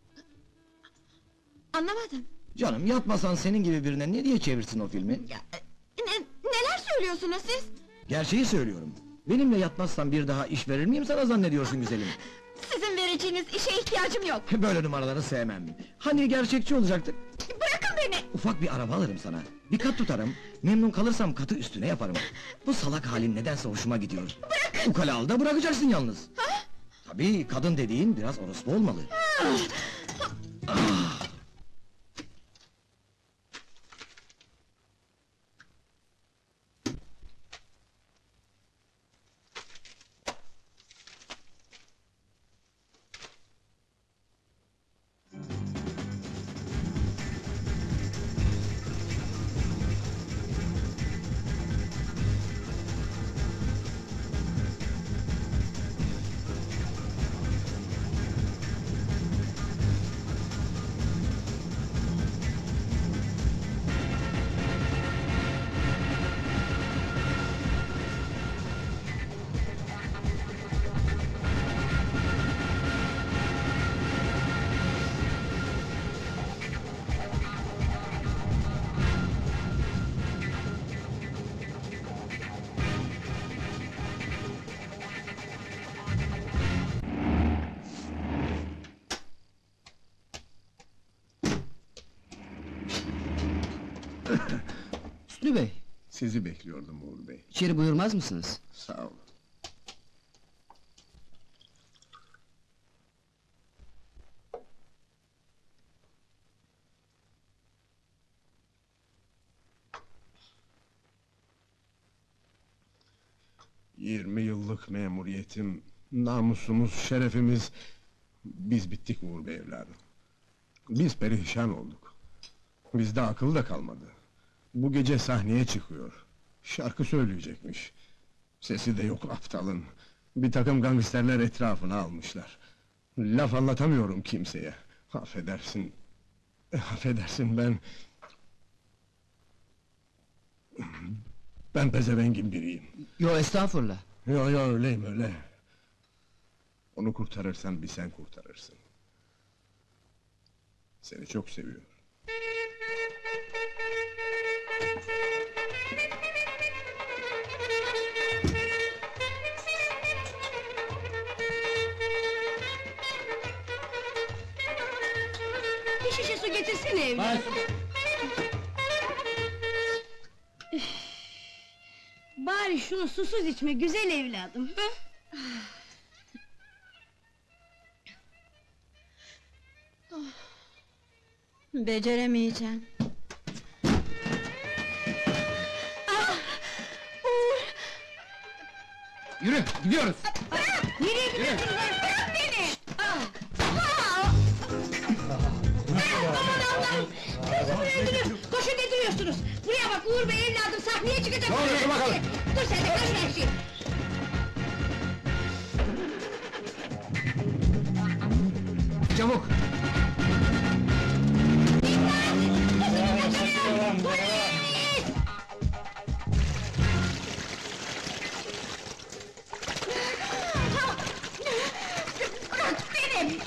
Anlamadım. Canım yatmasan senin gibi birine ne diye çevirsin o filmi? Ne, neler söylüyorsunuz siz? Gerçeği söylüyorum. Benimle yatmazsan bir daha iş verir miyim sana zannediyorsun güzelim? Sizin vereceğiniz işe ihtiyacım yok. Böyle numaraları sevmem. Hani gerçekçi olacaktık? Bırakın beni! Ufak bir araba alırım sana. Bir kat tutarım. Memnun kalırsam katı üstüne yaparım. Bu salak halin nedense hoşuma gidiyor. Ukalalı da bırakacaksın yalnız. Tabii kadın dediğin biraz orospu olmalı. Ah! Hüsnü Bey, Sizi bekliyordum Uğur Bey. içeri buyurmaz mısınız? Sağ olun. Yirmi yıllık memuriyetim, namusumuz, şerefimiz... Biz bittik Uğur Bey evladım. Biz perişan olduk. Bizde akıl da kalmadı. Bu gece sahneye çıkıyor. Şarkı söyleyecekmiş. Sesi de yok aptalın. Bir takım gangsterler etrafına almışlar. Laf anlatamıyorum kimseye. Affedersin... Affedersin ben... Ben pezevengin biriyim. Yo, estağfurullah. Yo yo, öyleyim öyle. Onu kurtarırsan bir sen kurtarırsın. Seni çok seviyor. Bir şişe su getirsene evladım. Üf! Bari şunu susuz içme güzel evladım. Hı? Beceremeyeceğim. Yürü, gidiyoruz! Nereye gidiyorsun lan? Bırak beni! Ah! Ah! Aman Allah'ım! Kızımı öldürür! Koşun getiriyorsunuz! Buraya bak Uğur Bey evladım sahneye çıkacak! Ne oluyor bakalım? Dur sen de kaç her şey! Çabuk! Bırak beni!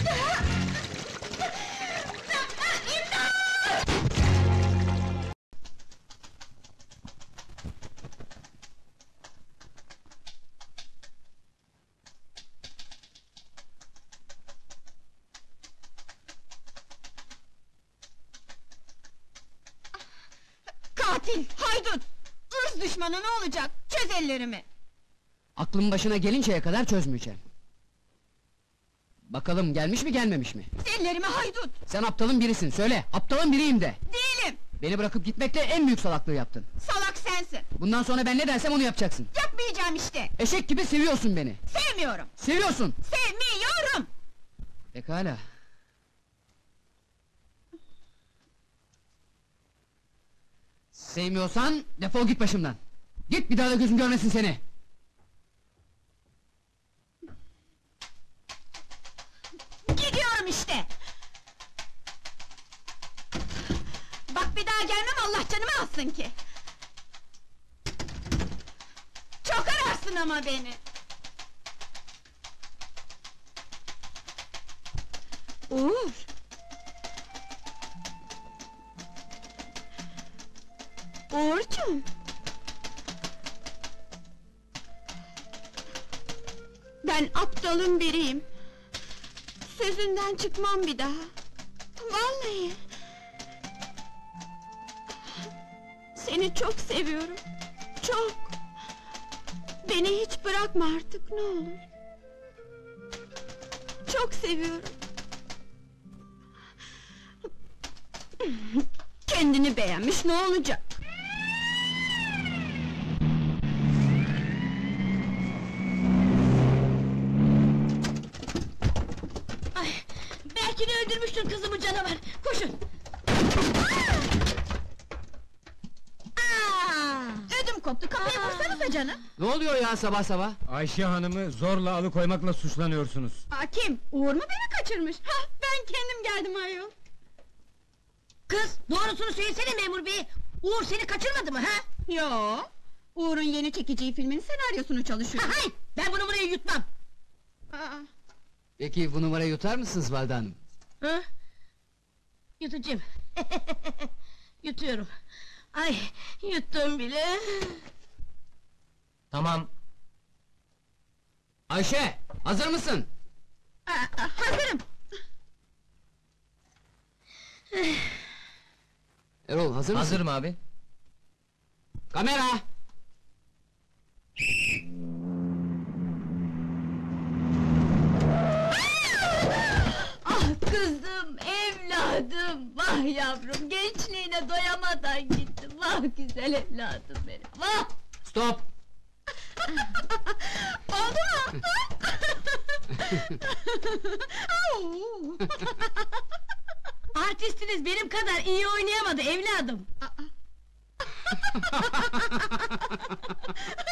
Katil, haydut! Irz düşmanı ne olacak? Çöz ellerimi! Aklım başına gelinceye kadar çözmeyeceğim. Bakalım gelmiş mi gelmemiş mi? Ellerimi haydut! Sen aptalın birisin, söyle! Aptalın biriyim de! Değilim! Beni bırakıp gitmekle en büyük salaklığı yaptın. Salak sensin! Bundan sonra ben ne dersem onu yapacaksın. Yapmayacağım işte! Eşek gibi seviyorsun beni! Sevmiyorum! Seviyorsun! Sevmiyorum! Pekala. Sevmiyorsan defol git başımdan! Git, bir daha da gözüm görmesin seni! Gidiyorum işte! Bak bir daha gelmem, Allah canımı alsın ki! Çok ararsın ama beni! Uğur! Uğurcuğum! Ben aptalın biriyim. Sözünden çıkmam bir daha. Vallahi. Seni çok seviyorum. Çok. Beni hiç bırakma artık ne olur. Çok seviyorum. Kendini beğenmiş ne olacak? Ay, belki de öldürmüştür kızımı canavar. Koşun. Ödüm koptu, kapıyı vursanıza canım! Ne oluyor ya sabah sabah? Ayşe Hanım'ı zorla alıkoymakla suçlanıyorsunuz. Aa, kim? Uğur mu beni kaçırmış? Hah, ben kendim geldim ayol! Kız, doğrusunu söylesene memur bey! Uğur seni kaçırmadı mı ha? Yo! Uğur'un yeni çekeceği filmin senaryosunu çalışıyor. Ha, hay! Ben bunu buraya yutmam! Aa, Peki bu numarayı yutar mısınız Valide Hanım? Hı? Yutacağım. Yutuyorum. Ay, yuttum bile. Tamam. Ayşe, hazır mısın? aa, aa, hazırım! Erol, hazır mısın? Hazırım abi. Kamera! Ah kızım, evladım, vah yavrum, gençliğine doyamadan gitti, vah güzel evladım benim, vah! Stop! Oldu mu? Artistiniz benim kadar iyi oynayamadı evladım!